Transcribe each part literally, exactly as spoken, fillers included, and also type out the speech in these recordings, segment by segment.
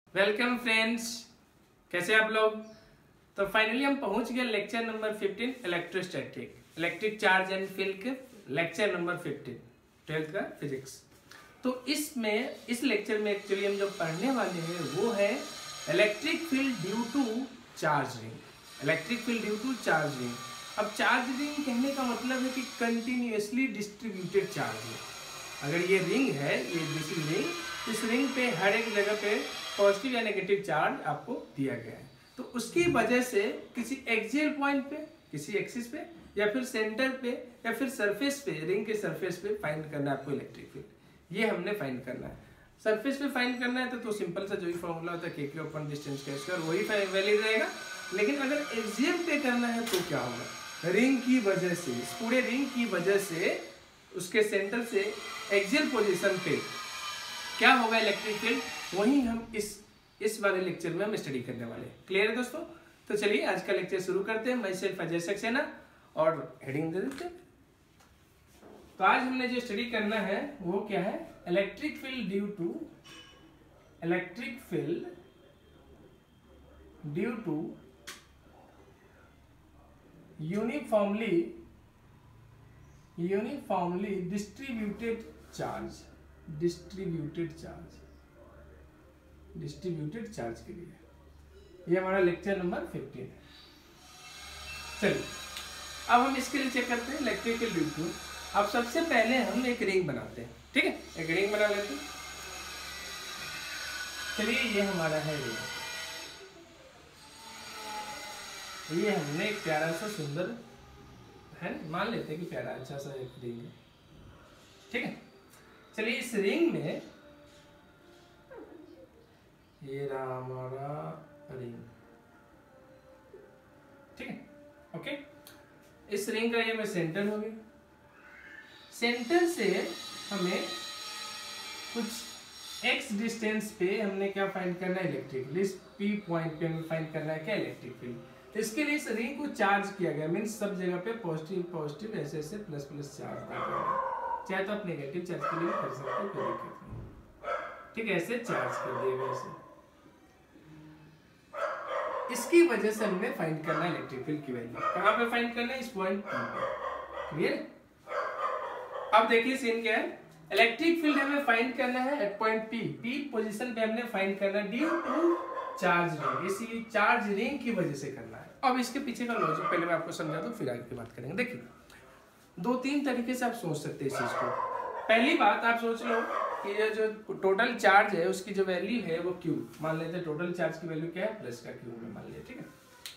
Welcome friends, कैसे आप लोग। तो फाइनली हम पहुंच गए lecture number fifteen electrostatic electric charge and field के लेक्चर नंबर फिफ्टीन ट्वेल्थ का फिजिक्स। तो इसमें इस लेक्चर में एक्चुअली हम जो पढ़ने वाले हैं वो है electric field due to charge ring. Electric field due to charge ring. अब चार्ज रिंग कहने का मतलब है कि कंटिन्यूअसली डिस्ट्रीब्यूटेड चार्ज है। अगर ये रिंग है, ये दिस रिंग, इस रिंग पे हर एक जगह पे पॉजिटिव या नेगेटिव चार्ज आपको दिया गया है। तो उसकी वजह से किसी एक्सियल पॉइंट पे, किसी एक्सिस पे या फिर सेंटर पे या फिर सरफेस पे, रिंग के सरफेस पे फाइंड करना है आपको इलेक्ट्रिक फील्ड। ये हमने फाइंड करना है। सरफेस पे फाइंड करना है तो, तो सिंपल सा जो ही फॉर्मूला होता है के क्यू अपन डिस्टेंस का स्क्वायर, वही वैलिड रहेगा। लेकिन अगर एक्सियल पे करना है तो क्या होगा, रिंग की वजह से, इस पूरे रिंग की वजह से उसके सेंटर से एक्सियल पोजीशन पे क्या होगा इलेक्ट्रिक फील्ड, वही हम इस इस वाले लेक्चर में हम स्टडी करने वाले हैं। क्लियर है दोस्तों। तो चलिए आज का लेक्चर शुरू करते हैं। मैं सेल्फ अजय सक्सेना और हेडिंग दे देते हैं। तो आज हमने जो स्टडी करना है वो क्या है, electric field due to electric field due to uniformly uniformly distributed charge distributed charge distributed charge के लिए। ये हमारा लेक्चर नंबर फिफ्टीन है। चलिए अब हम इसके लिए चेक करते हैं इलेक्ट्रिक फील्ड ड्यू टू। अब सबसे पहले हम एक रिंग बनाते हैं, ठीक है, एक रिंग बना लेते हैं। चलिए ये हमारा है रिंग, ये हमने एक प्यारा सा सुंदर है, मान लेते हैं कि प्यारा अच्छा सा एक रिंग है, ठीक है। चलिए इस रिंग में ये रहा हमारा रिंग, ठीक है, ओके। इस रिंग का ये में सेंटर हो गया। सेंटर से हमें कुछ एक्स डिस्टेंस पे हमने क्या फाइंड करना है, इलेक्ट्रिक फील्ड। इस पी पॉइंट पे हमें फाइंड करना है क्या, इलेक्ट्रिक फील्ड। इसके लिए इस रिंग को चार्ज किया गया, मीन्स सब जगह पे पॉजिटिव पॉजिटिव ऐसे ऐसे प्लस प्लस चार्ज दिया गया। चाहे तो आप नेगेटिव चार्ज के लिए कर सकते हो, कोई दिक्कत नहीं, ठीक है, ऐसे चार्ज कर दिए गए ऐसे। इसकी वजह से हमने फाइंड करना है इलेक्ट्रिक फील्ड की वैल्यू। कहां पे फाइंड करना है, इस पॉइंट पे। क्लियर। अब देखिए सीन क्या है, इलेक्ट्रिक फील्ड हमें फाइंड करना है at point P. P position पे हमने फाइंड करना है ड्यू टू चार्ज रिंग, इसी चार्ज रिंग की वजह से करना है। अब इसके पीछे का लॉजिक पहले मैं आपको समझा दूं, फिर आगे की बात करेंगे। देखिए दो तीन तरीके से आप सोच सकते हैं इस चीज को। पहली बात आप सोच लो कि ये जो टोटल चार्ज है उसकी जो वैल्यू है वो क्यू मान लेते हैं। टोटल चार्ज की वैल्यू क्या है, प्लस का क्यू में मान लिया, ठीक है।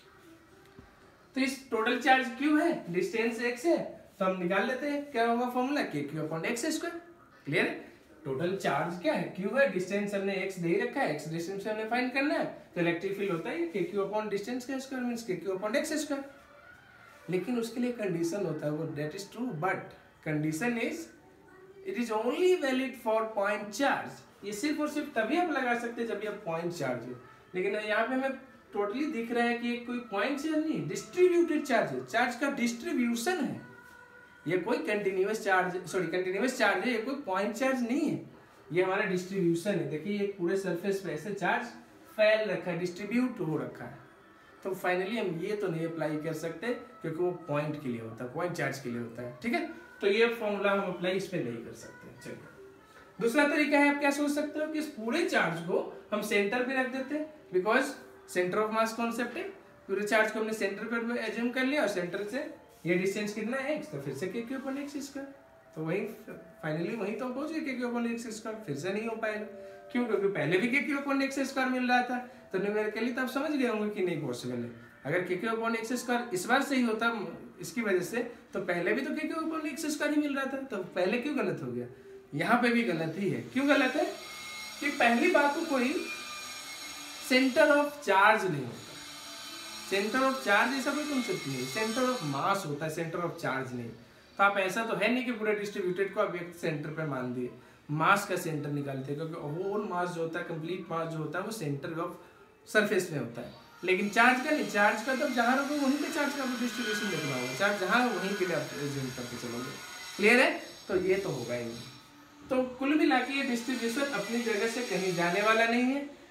तो इस टोटल चार्ज क्यू है, डिस्टेंस एक्स है, तो हम निकाल लेते हैं क्या होगा formula, k Q upon x square. Clear है। टोटल चार्ज क्या है, क्यू है, डिस्टेंस हमने एक्स दे रखा है, एक्स डिस्टेंस से हमने फाइंड करना है, तो इलेक्ट्रिक फील्ड होता है के क्यू अपॉन डिस्टेंस का square means k Q upon x square. लेकिन उसके लिए कंडीशन होता है, वो that is true, but condition is it is only valid for point charge. ये सिर्फ और सिर्फ तभी आप लगा सकते हैं जब ये पॉइंट चार्ज है। लेकिन यहाँ पे हमें टोटली दिख रहा है कि ये कोई पॉइंट चार्ज नहीं, डिस्ट्रीब्यूटेड चार्ज है, चार्ज का डिस्ट्रीब्यूशन है। ये कोई continuous charge sorry continuous charge है, ये कोई पॉइंट चार्ज नहीं है, ये हमारा डिस्ट्रीब्यूशन है। देखिए ये पूरे सरफेस पे ऐसे चार्ज फैल रखा है, डिस्ट्रीब्यूट हो रखा है। तो फाइनली हम ये तो नहीं अप्लाई कर सकते क्योंकि वो पॉइंट के लिए होता है, पॉइंट चार्ज के लिए होता है, ठीक है। तो ये फॉर्मूला हम अप्लाई इस पे नहीं कर सकते। चलिए दूसरा तरीका है, आप क्या सोच सकते हो कि इस पूरे चार्ज को हम सेंटर पे रख देते हैं, because centre of mass concept है। पूरे चार्ज को हमने सेंटर पे एज्यूम कर लिया और सेंटर से ये डिस्टेंस कितना है एक्स, तो फिर से के क्यू अपॉन एक्स स्क्वायर। तो वही फाइनली वही तो पहुंच गए के क्यू अपॉन एक्स स्क्वायर। फिर से नहीं हो पाएगा, क्यों, क्योंकि पहले भी k Q upon x square मिल रहा था। तो न्यूमेरिकली तो आप समझ गए होंगे कि नहीं पॉसिबल है। अगर के क्यू अपॉन एक्स स्क्वायर इस बार सही होता इसकी वजह से, तो पहले भी तो के क्यू अपॉन एक्स स्क्वायर ही मिल रहा था, तो पहले क्यों गलत हो गया। यहाँ पे भी गलत ही है। क्यों गलत है कि पहली बात तो कोई सेंटर ऑफ चार्ज नहीं होता। सेंटर ऑफ चार्ज ऐसा कोई कॉन्सेप्ट नहीं है, सेंटर ऑफ मास होता है, सेंटर ऑफ चार्ज नहीं। तो आप ऐसा तो है नहीं कि पूरे डिस्ट्रीब्यूटेड को आप एक सेंटर पे मान दिए, मास का सेंटर निकालते हैं, क्योंकि होल मास जो होता है, कंप्लीट मास जो होता है, वो सेंटर ऑफ सरफेस में होता है। लेकिन चार्ज का नहीं, चार्ज का तब जहां रखो वहीं पे चार्ज का डिस्ट्रीब्यूशन देखना होगा, चार्ज जहां वहीं के लिए आप एज्यूम करके चलोगे। क्लियर है। तो ये तो होगा ही नहीं। तो कुल मिला के ये डिस्ट्रीब्यूशन अपनी जगह से कहीं जाने वाला नहीं है।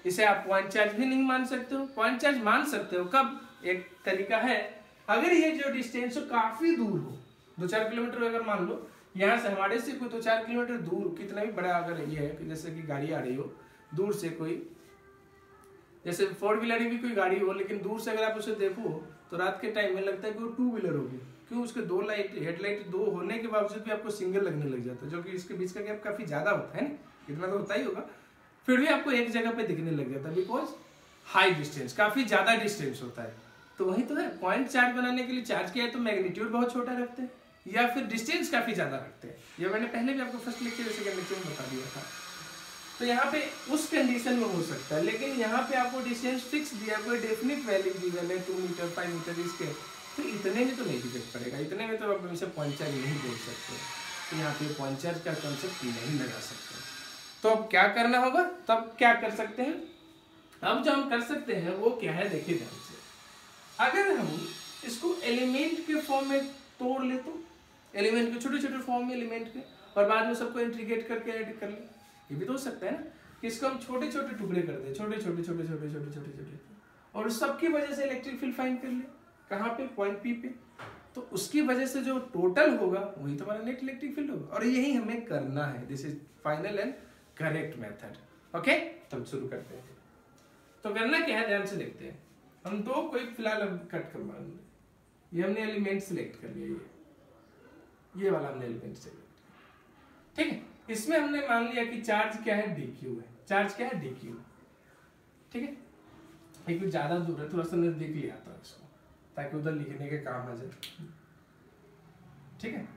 इसे आप पॉइंट चार्ज भी नहीं मान सकते हो, पॉइंट चार्ज मान सकते हो कब, एक तरीका है, अगर ये जो डिस्टेंस हो काफी दूर हो, दो चार किलोमीटर अगर मान लो यहाँ से हमारे से कोई दो चार किलोमीटर दूर, कितना भी बड़ा अगर ये है, जैसे कि गाड़ी आ रही हो दूर से, कोई जैसे फोर व्हीलर भी कोई गाड़ी हो, लेकिन दूर से अगर आप उसे देखो तो रात के टाइम में लगता है कि वो टू व्हीलर होगी, क्यों, उसके दो लाइट हेडलाइट दो होने के बावजूद भी आपको सिंगल लगने लग जाता है, जो कि इसके बीच का गैप काफी ज्यादा होता है ना, इतना तो होता ही होगा, फिर भी आपको एक जगह पे दिखने लग जाता है, बिकॉज हाई डिस्टेंस, काफी ज्यादा डिस्टेंस होता है। तो वही तो है, पॉइंट चार्ज बनाने के लिए चार्ज किया है तो मैग्नीट्यूड बहुत छोटा रखते हैं या फिर डिस्टेंस काफी ज्यादा रखते हैं, ये मैंने पहले भी आपको फर्स्ट लेक्चर सेकंड लेक्चर में बता दिया था। तो यहाँ पे उस कंडीशन में हो सकता है, लेकिन यहाँ पे आपको डिस्टेंस फिक्स दिया, कोई डेफिनेट वैल्यू दी गई है टू मीटर फाइव मीटर इसके, तो इतने में तो नहीं डिफेक्ट पड़ेगा, इतने में तो आप हमेशा पॉइंट चार्ज नहीं बोल सकते, तो यहाँ पे पॉइंट चार्ज का कॉन्सेप्ट नहीं लगा सकते। तो अब क्या करना होगा, तब क्या कर सकते हैं, अब जो हम कर सकते हैं वो क्या है, देखिए ध्यान से, अगर हम इसको एलिमेंट के फॉर्म में तोड़ ले, तो एलिमेंट के छोटे छोटे फॉर्म में एलिमेंट के, और बाद में सबको इंटीग्रेट करके ऐड कर ले, ये भी तो हो सकता है ना, कि इसको हम छोटे छोटे टुकड़े कर दे, छोटे छोटे छोटे छोटे छोटे छोटे छोटे और सबकी वजह से इलेक्ट्रिक फील्ड फाइंड कर ले, कहाँ पे, पॉइंट पी पे, तो उसकी वजह से जो टोटल होगा वही तुम्हारा नेट इलेक्ट्रिक फील्ड होगा, और यही हमें करना है, this is final and correct method. Okay, तब शुरू करते हैं। तो करना क्या है, ध्यान से देखते हैं, हम दो कोई फिलहाल कट करवा लेंगे, ये हमने एलिमेंट सिलेक्ट कर लिया, ये ये वाला हमने एलिमेंट सिलेक्ट, ठीक है, इसमें हमने मान लिया कि चार्ज क्या है, डी क्यू है, चार्ज क्या है, डी क्यू, ठीक है, एक कुछ ज्यादा दूर है, थोड़ा सा नजदीक लिया था इसको ताकि उधर लिखने के काम आ जाए, ठीक है,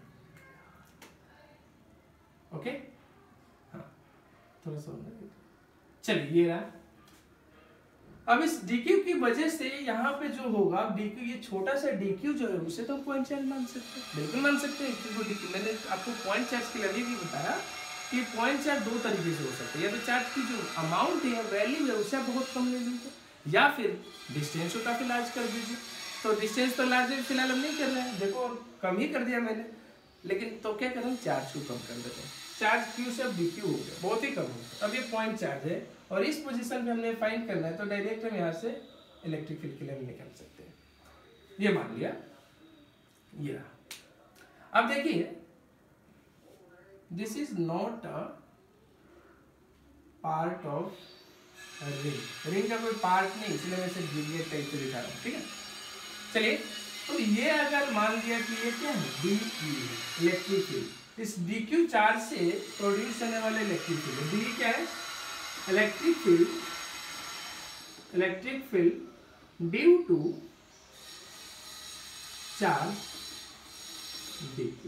ओके, हाँ थोड़ा सा, चलिए ये रहा। अब इस डीक्यू की वजह से यहाँ पे जो होगा डीक्यू, ये छोटा सा डीक्यू जो है उसे तो हम पॉइंट चार्ज मान सकते हैं, बिल्कुल मान सकते हैं, क्योंकि मैंने आपको पॉइंट चार्ज के लिए भी बताया कि पॉइंट चार्ज दो तरीके से हो सकता है, या तो चार्ज की जो अमाउंट है, वैल्यू है, उसे बहुत कम ले लीजिए, या फिर डिस्टेंस को काफी लार्ज कर दीजिए। तो डिस्टेंस तो लार्ज फिलहाल हम नहीं कर रहे हैं, देखो कम ही कर दिया मैंने, लेकिन तो क्या करें, चार्ज को कम कर देते हैं, चार्ज क्यू से अब डीक्यू हो गया, बहुत ही कम हो गया, अब ये पॉइंट चार्ज है और इस पोजीशन पे हमने फाइंड करना है, तो डायरेक्ट हम यहाँ से इलेक्ट्रिक फील्ड के लिए हम निकाल सकते हैं, ये मान लिया, ये अब देखिए this is not a part of ring, ring का कोई पार्ट नहीं, इसलिए मैं सिर्फ गिलियट टाइप से दिखा रहा हूँ, ठीक है। चलिए, तो ये अगर मान लिया कि ये क्या है, डी क्यू इलेक्ट्रिक फील्ड, इस डी क्यू चार्ज से प्रोड्यूस होने वाले इलेक्ट्रिक फील्ड, डी क्या है, electric field, electric field due to charge d Q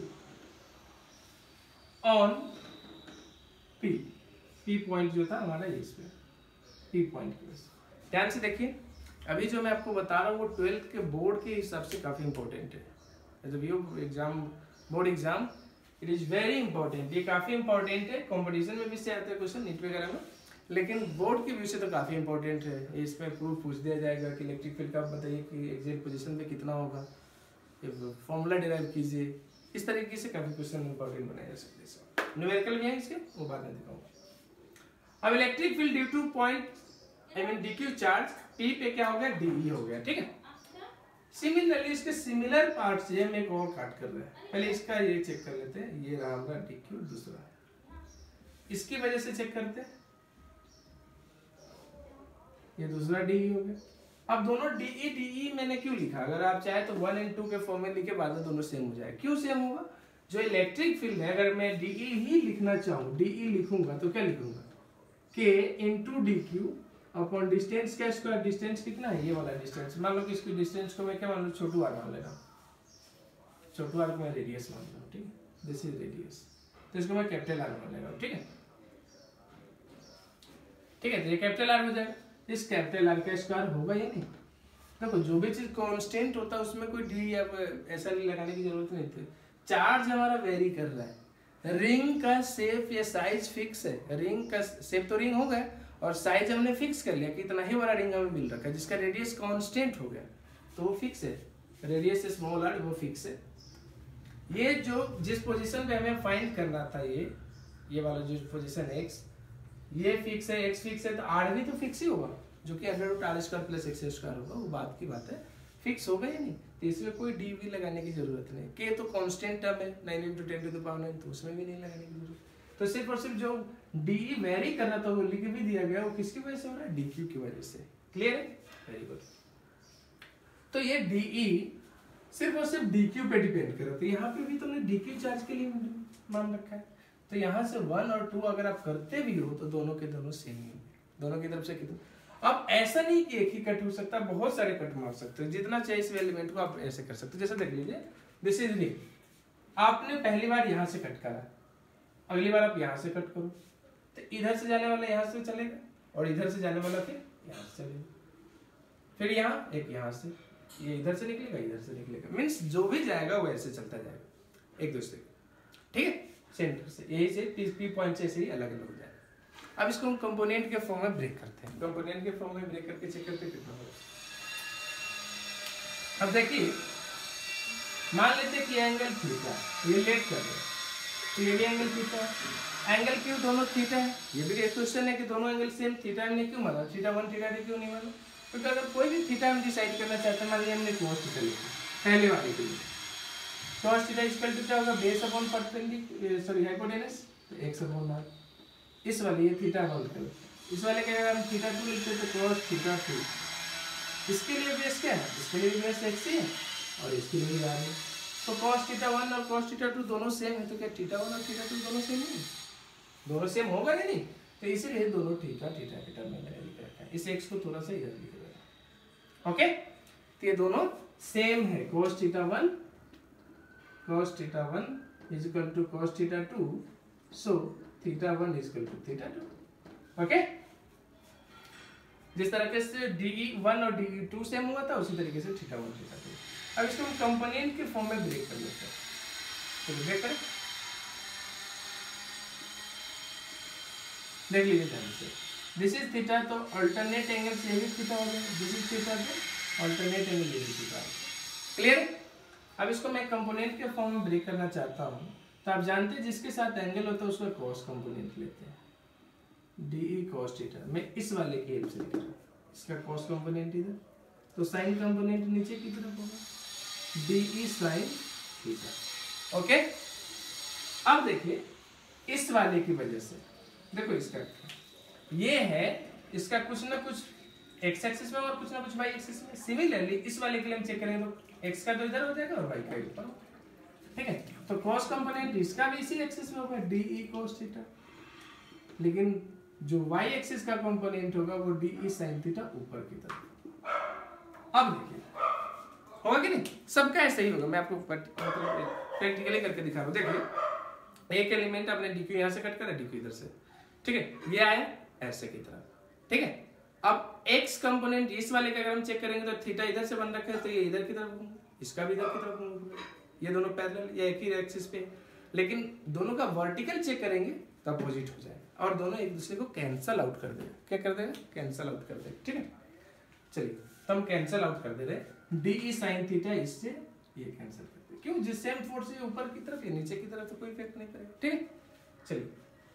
on P, P point जो था हमारा इस पे, पी पॉइंट की वजह से। ध्यान से देखिए, अभी जो मैं आपको बता रहा हूँ वो ट्वेल्थ के बोर्ड के हिसाब से काफी इंपॉर्टेंट है, जब ये exam, board exam, it is very important, ये काफी इंपॉर्टेंट है, कंपटीशन में भी से आते हैं क्वेश्चन नीट वगैरह में, लेकिन बोर्ड के व्यू से तो काफी इंपॉर्टेंट है, इसमें प्रूफ पूछ दिया जाएगा कि इलेक्ट्रिक फील्ड का आप बताइए कि एग्जैक्ट पोजीशन पे कितना होगा, फॉर्मूला डिराइव कीजिए, इस तरीके से काफी क्वेश्चन इंपॉर्टेंट बनाए जा सकते हैं, न्यूमेरिकल भी है इसके, वो बाद में दिखाऊंगा। अब electric field due to point I mean d Q charge P पे क्या हो गया, डी हो गया, ठीक है। सिमिलरली इसके सिमिलर पार्ट से हम एक और काट कर रहे हैं, पहले इसका ये चेक कर लेते हैं, ये रहा हमारा डीक्यू, दूसरा इसकी वजह से चेक करते हैं, ये दूसरा डी हो गया। अब दोनों डीई डीई मैंने क्यों लिखा, अगर आप चाहे तो वन एंड टू के फॉर्म में लिखे, बाद में दोनों सेम हो जाए, क्यों सेम होगा, जो इलेक्ट्रिक फील्ड है अगर मैं डीई ही लिखना चाहूँ, डीई लिखूंगा तो क्या लिखूंगा, k into d Q upon distance का स्क्वायर, डिस्टेंस कितना है, ये वाला डिस्टेंस, मान लो कि इसकी डिस्टेंस को मैं क्या मान लो, छोटू आर मान ले रहा हूँ, छोटू आर को मैं रेडियस मान रहा हूँ, ठीक है, दिस इज रेडियस, तो इसको मैं कैपिटल आर मान ले रहा हूँ, ठीक है, ठीक है, तो ये कैपिटल आर हो जाएगा, इस कैपिटल आर का स्क्वायर होगा या नहीं, देखो जो भी चीज कांस्टेंट होता है उसमें कोई डी या ऐसा लगाने की जरूरत नहीं थी, चार्ज हमारा वेरी कर रहा है, रिंग का शेप या साइज फिक्स है, रिंग का शेप तो रिंग हो गया और साइज हमने फिक्स कर लिया कि इतना ही बड़ा रिंग हमें मिल रखा है, जिसका रेडियस कांस्टेंट हो गया, तो वो फिक्स है, रेडियस स्मॉल आर वो फिक्स है। ये जो जिस पोजीशन पे हमें फाइंड करना था, ये ये वाला जो पोजीशन एक्स, ये फिक्स है, एक्स फिक्स है, तो आर भी तो फिक्स ही होगा, जो कि under root are square plus x square होगा, वो बात की बात है, फिक्स होगा ही नहीं, तो इसमें कोई डी भी लगाने की जरूरत नहीं। के तो कांस्टेंट टर्म है nine into ten to the power nine, तो उसमें भी नहीं लगाने की जरूरत। तो सिर्फ और सिर्फ जो डी वेरी कर रहा था वो लिख भी दिया गया, वो किसकी वजह से हो रहा है, डी क्यू की वजह से। क्लियर है, वेरी गुड। तो ये डीई सिर्फ और सिर्फ डी क्यू पे डिपेंड कर रहा था, यहाँ पे भी तुमने डी क्यू चार्ज के लिए मान रखा है, तो यहाँ से वन और टू अगर आप करते भी हो तो दोनों के दोनों सेम ही, दोनों की तरफ से कितना। अब ऐसा नहीं कि एक ही कट हो सकता, बहुत सारे कट मार सकते हो, जितना चाहिए इस एलिमेंट को आप ऐसे कर सकते हो। जैसे देख लीजिए, दिस इज री, आपने पहली बार यहाँ से कट करा, अगली बार आप यहाँ से कट करो, तो इधर से जाने वाला यहाँ से चलेगा और इधर से जाने वाला फिर यहाँ से चलेगा, फिर यहाँ एक यहाँ से, ये इधर से निकलेगा इधर से निकलेगा, मीन्स जो भी जाएगा वो ऐसे चलता जाएगा एक दूसरे को, ठीक है, सेंटर से, यही से पी पॉइंट से ऐसे ही अलग अलग हो जाएगा। अब इसको हम कंपोनेंट के फॉर्म में ब्रेक करते हैं, कंपोनेंट के फॉर्म में ब्रेक करके चेक करते कितना होगा। अब देखिए, मान लेते हैं कि एंगल थीटा, ये लेट कर रहे हैं, तो ये भी एंगल थीटा है, एंगल क्यों दोनों थीटा है, ये भी एक क्वेश्चन है कि दोनों एंगल सेम थीटा हमने क्यों माना, थीटा वन थीटा टू क्यों नहीं माना, क्योंकि अगर कोई भी थीटा हम डिसाइड करना चाहते हैं, मान लीजिए हमने cos थीटा लिखा पहले वाले के लिए, cos थीटा इक्वल टू क्या होगा, base upon perpendicular sorry hypotenuse, तो x अपॉन r, इस वाले ये थीटा होल्ड करो, इस वाले के अगर हम थीटा टू लिखते हैं तो cos थीटा टू, इसके लिए बेस क्या है, इसके लिए बेस x ही है और इसके लिए r है, तो cos थीटा वन और cos थीटा टू दोनों सेम है, तो क्या थीटा वन और थीटा टू दोनों सेम है, दोनों सेम होगा या नहीं, तो इसीलिए दोनों थीटा थीटा के टर्म में मैंने लिख रखा है, इस x को थोड़ा सा इधर लिख रहा है, ओके, तो ये दोनों सेम है, cos theta one cos theta one is equal to cos theta two, so theta one is equal to theta two, okay. जिस तरीके से डी वन और डी टू सेम हुआ था उसी तरीके से थीटा वन थीटा टू। अब इसको हम कंपोनेंट के फॉर्म में ब्रेक कर लेते हैं, तो ब्रेक करें, देख लीजिए ध्यान से, दिस इज थीटा, तो अल्टरनेट एंगल से ये भी थीटा हो गया, दिस इज थीटा, तो अल्टरनेट एंगल ये भी थीटा। क्लियर। अब इसको मैं कंपोनेंट के फॉर्म में ब्रेक करना चाहता हूँ, तो आप जानते हैं जिसके साथ एंगल होता है उसका कॉस कंपोनेंट लेते हैं, डी कॉस थीटा, मैं इस वाले की हेल्प से लिख रहा हूँ, इसका कॉस कंपोनेंट इधर, तो साइन कंपोनेंट नीचे की तरफ होगा, डी साइन थीटा, ओके। अब देखिए इस वाले की वजह से, देखो इसका ये है, इसका कुछ ना कुछ एक्स एक्सिस में और कुछ ना कुछ वाई एक्सिस में, सिमिलरली इस वाले के लिए हम चेक करेंगे तो एक्स का तो इधर हो जाएगा और वाई का ऊपर, ठीक है, तो कॉस कंपोनेंट इसका भी इसी एक्सिस में होगा, डी ई कॉस थीटा, लेकिन जो वाई एक्सिस का कंपोनेंट होगा वो डी ई साइन थीटा ऊपर की तरफ। अब देखिए होगा कि नहीं, सबका ऐसा ही होगा, मैं आपको प्रैक्टिकली करके दिखा रहा हूँ। देखिए एक एलिमेंट आपने डी क्यू यहाँ से कट करा, डी क्यू इधर से, ठीक है, ये आया ऐसे की तरफ, ठीक है। अब एक्स कंपोनेंट इस वाले का अगर हम चेक करेंगे तो थीटा इधर से बन रखा है, तो ये इधर की तरफ होंगे, इसका भी इधर की तरफ होंगे, ये दोनों पैरेलल या एक ही एक्सिस पे, लेकिन दोनों का वर्टिकल चेक करेंगे तो अपोजिट हो जाएगा और दोनों एक दूसरे को कैंसल आउट कर देगा, क्या कर देगा, कैंसल आउट कर देगा, ठीक है। चलिए तो हम कैंसल आउट कर दे रहे, डी ई साइन थीटा इससे ये कैंसिल कर दे, क्यों, जिस सेम फोर्स है ऊपर की तरफ या नीचे की तरफ तो कोई इफेक्ट नहीं करेगा, ठीक है। चलिए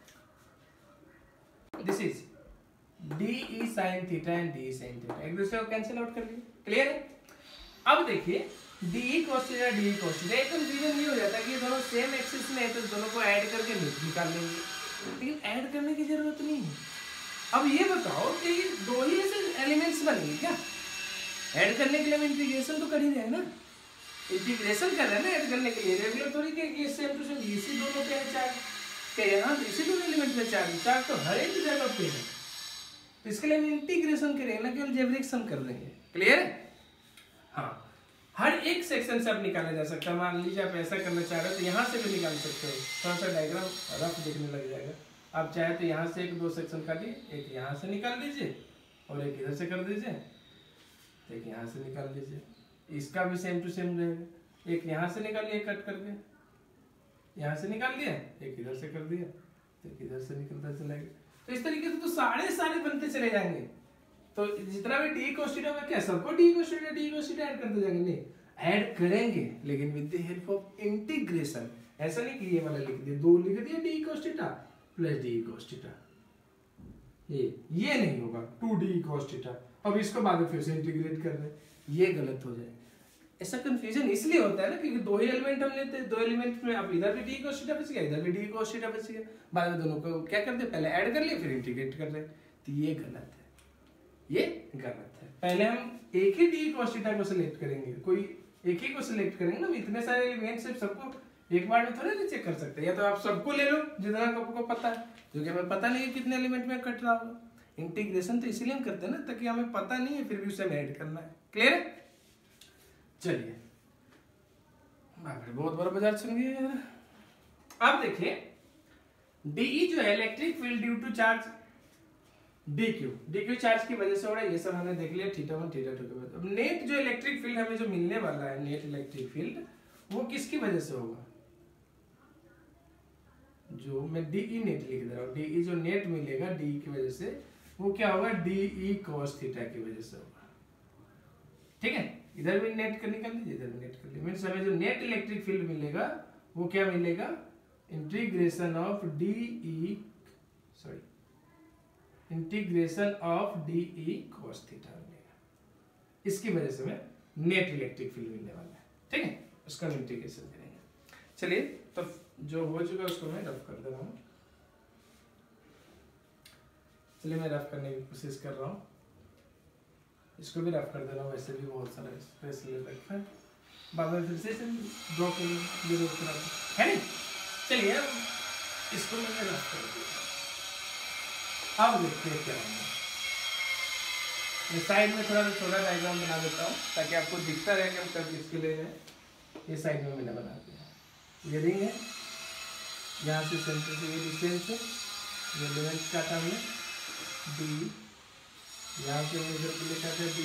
this is d E sine theta and d E sine theta एक दूसरे को कैंसिल आउट कर लिए, क्लियर है। अब देखिए d E cos theta d E cos theta, एक कंफ्यूजन ये हो जाता है कि दोनों सेम एक्सिस में है तो दोनों को ऐड करके निकाल लेंगे, लेकिन ऐड करने की जरूरत नहीं है। अब ये बताओ कि दो ही ऐसे एलिमेंट्स बनेंगे क्या, ऐड करने के लिए हम इंटीग्रेशन तो कर ही रहे हैं ना, इंटीग्रेशन कर रहे हैं ना ऐड करने के लिए, रेगुलर थोड़ी के ये सेम टू सेम इसी दोनों पे है चार्ज, के यहाँ इसी दोनों एलिमेंट में चार्ज चार्ज तो हर एक जगह पे है, तो इसके लिए हम इंटीग्रेशन करेंगे ना, केवल जेब्रिक सम कर देंगे, क्लियर है। हाँ, हर एक सेक्शन से आप निकाला जा सकता है, मान लीजिए आप ऐसा करना चाह रहे हो तो यहाँ से भी निकाल सकते हो, थोड़ा सा डायग्राम रफ देखने लग जाएगा, आप चाहे तो यहाँ से एक दो सेक्शन काटिए, एक यहाँ से निकाल दीजिए और एक इधर से कर दीजिए, एक यहाँ से निकाल दीजिए, इसका भी सेम टू सेम रहेगा, एक यहाँ से निकालिए कट करके, यहाँ से निकाल दिया, एक इधर से कर दिया, एक इधर से निकलता चलेगा, तो इस तरीके से तो सारे सारे बनते चले जाएंगे, तो जितना भी डी cos थीटा होगा क्या सबको d cos theta d cos theta add करते जाएंगे, नहीं ऐड करेंगे लेकिन with the help of integration, ऐसा नहीं कि ये वाला लिख दिया, दो लिख दिया d cos theta plus d cos theta, ये ये नहीं होगा टू डी cos थीटा, अब इसको बाद में फिर से इंटीग्रेट कर रहे हैं, ये गलत हो जाएगा। ऐसा कंफ्यूजन इसलिए होता है ना क्योंकि दो ही एलिमेंट हम लेते हैं, दो एलिमेंट में अब इधर भी डी cos थीटा बच गया, इधर भी डी cos थीटा बच गया, बाद में दोनों को क्या करते हैं, पहले ऐड कर लिए फिर इंटीग्रेट कर रहे हैं, तो ये गलत है, ये गलत है। पहले हम एक ही डी cos थीटा को सिलेक्ट करेंगे, कोई एक ही को सिलेक्ट करेंगे ना, इतने सारे एलिमेंट से सबको एक बार में थोड़ा नहीं चेक कर सकते, या तो आप सबको ले लो जितना आपको पता है, जो कि हमें पता नहीं है कितने एलिमेंट में कट रहा होगा। इंटीग्रेशन तो इसीलिए हम करते हैं ना ताकि हमें पता नहीं है फिर भी उसे ऐड करना है। क्लियर है? चलिए बहुत बड़ा बाजार सुन गए यार। अब देखिए डीई जो है electric field due to charge d Q, d Q charge की वजह से हो रहा है, ये सब हमने देख लिया थीटा वन थीटा टू के बाद। अब नेट जो इलेक्ट्रिक फील्ड हमें जो मिलने वाला है, नेट इलेक्ट्रिक फील्ड वो किसकी वजह से होगा, जो मैं डीई नेट लिख दे रहा हूँ, डीई जो नेट मिलेगा डीई की वजह से वो क्या होगा, डीई cos थीटा की वजह से होगा। ठीक है, इधर भी नेट कर निकाल लीजिए, इधर भी नेट कर लीजिए, मींस हमें जो नेट इलेक्ट्रिक फील्ड मिलेगा वो क्या मिलेगा, integration of d E sorry integration of d E cos theta मिलेगा, इसकी वजह से हमें नेट इलेक्ट्रिक फील्ड मिलने वाला है। ठीक है, उसका इंटीग्रेशन करेंगे। चलिए तो जो हो चुका है उसको मैं रफ कर दे रहा हूँ। चलिए मैं रफ करने की कोशिश कर रहा हूँ, इसको भी रफ कर दे रहा हूँ, वैसे भी बहुत सारा स्पेस ले रखा है, बाद में फिर से ड्रॉ कर है नहीं। चलिए इसको मैंने रफ कर दिया, अब देखते हैं क्या होगा। मैं साइड में थोड़ा छोटा डायग्राम बना देता हूँ ताकि आपको दिखता रहे कि हम कब किसके ले रहे हैं। ये साइड में मैंने बना दिया, ये रिंग है, यहाँ से सेंटर से ये डिस्टेंस है, ये लेंथ काटा हमने डी, यहाँ से मेजर को लिखा था डी।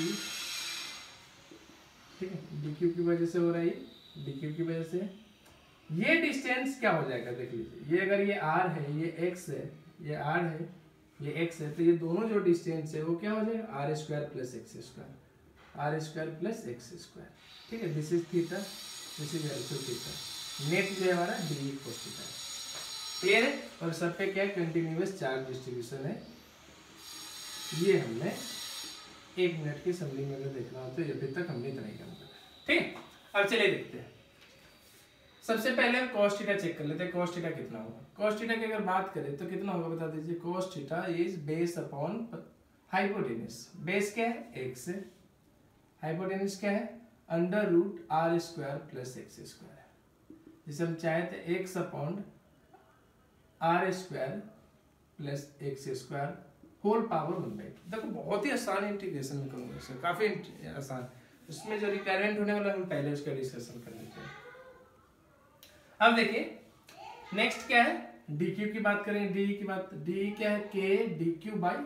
ठीक है, डी क्यू की वजह से हो रहा है, डी क्यू की वजह से ये डिस्टेंस क्या हो जाएगा, देख लीजिए, ये अगर ये आर है, ये एक्स है, ये आर है, ये एक्स है, तो ये दोनों जो डिस्टेंस है वो क्या हो जाएगा, are square plus x square, r square plus x square. ठीक है, this is theta, this is also theta, net जो है हमारा डी cos थीटा। क्लियर है? और सब पे क्या कंटिन्यूअस चार्ज डिस्ट्रीब्यूशन है, ये हमने एक मिनट की समरी में अगर देखना हो तो अभी तक हमने इतना ही काम करा। ठीक है, अब चलिए देखते हैं। सबसे पहले हम cos थीटा चेक कर लेते हैं, cos थीटा कितना होगा। cos थीटा की अगर बात करें तो कितना होगा बता दीजिए, cos theta is base upon hypotenuse, base क्या है x है, हाइपोटेनस क्या है under root are square plus x square, जिसे हम चाहे तो x upon are square plus x square whole power one by two. देखो बहुत ही आसान इंटीग्रेशन में करूँगा इसका, काफी आसान, इसमें जो रिक्वायरमेंट होने वाला हम पहले उसका डिस्कशन कर लेते हैं। अब देखिए नेक्स्ट क्या है, डी क्यू की बात करें, डी की बात, डी क्या है, k d Q by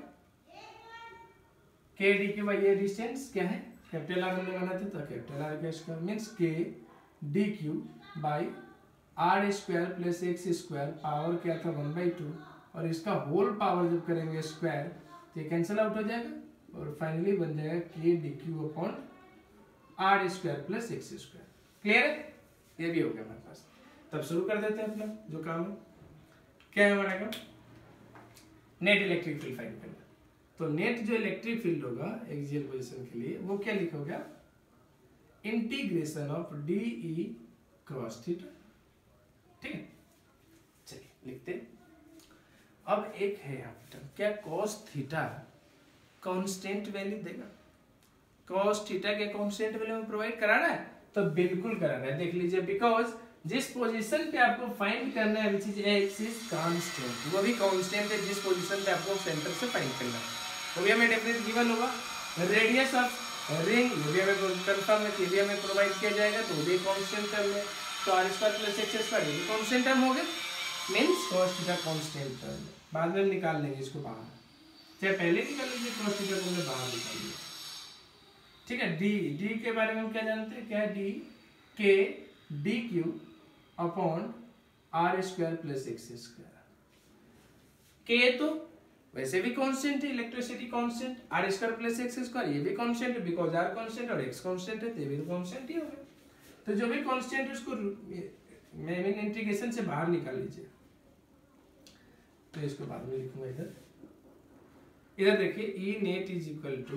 k d Q by, ये डिस्टेंस क्या है, कैपिटल आर हमने बनाते तो कैपिटल आर का square means k d Q by r square plus x square, power क्या था वन बाई टू, और इसका होल पावर जब करेंगे स्क्वायर तो ये कैंसिल आउट हो जाएगा और फाइनली बन जाएगा k d Q upon are square plus x square. Clear है? ये भी हो गया हमारे पास। तब शुरू कर देते हैं अपना जो काम है। क्या है हमारा काम, नेट इलेक्ट्रिक फील्ड फाइंड करना। तो नेट जो इलेक्ट्रिक फील्ड होगा एक्सियल पोजीशन के लिए वो क्या लिखोगे, integration of d E cross theta. ठीक है, चलिए लिखते हैं। अब एक है यहाँ पे क्या, cos थीटा कांस्टेंट वैल्यू देगा, cos थीटा के कांस्टेंट वैल्यू में प्रोवाइड करा रहा है, तो बिल्कुल करा रहा है। देख लीजिए, बिकॉज जिस पोजीशन पे आपको फाइंड करना है which is x is constant, वो भी कांस्टेंट है जिस पोजीशन पे आपको सेंटर से फाइंड करना है, वो भी हमें डेफिनेटली गिवन होगा। रेडियस ऑफ रिंग ये भी हमें कंफर्म है, ये भी हमें प्रोवाइड किया जाएगा, तो वो भी कांस्टेंट टर्म है। तो are square plus x square ये भी कांस्टेंट टर्म हो गए, means cos theta constant term. बाद में हम निकाल लेंगे इसको बाहर, चाहे पहले निकाल लीजिए, cos थीटा को हमने बाहर निकाल लिया। ठीक है, डी डी के बारे में हम क्या जानते हैं, क्या है d, k d Q upon are square plus x square. K तो वैसे भी कांस्टेंट है, electricity constant, r square plus x square ये भी कांस्टेंट है, बिकॉज आर कांस्टेंट और एक्स कांस्टेंट है, तो ये भी कांस्टेंट ही होगा। तो जो भी कांस्टेंट है उसको मैं इंटीग्रेशन से बाहर निकाल लीजिए। तो इसको बाद में लिखूंगा इधर, इधर देखिए E net is equal to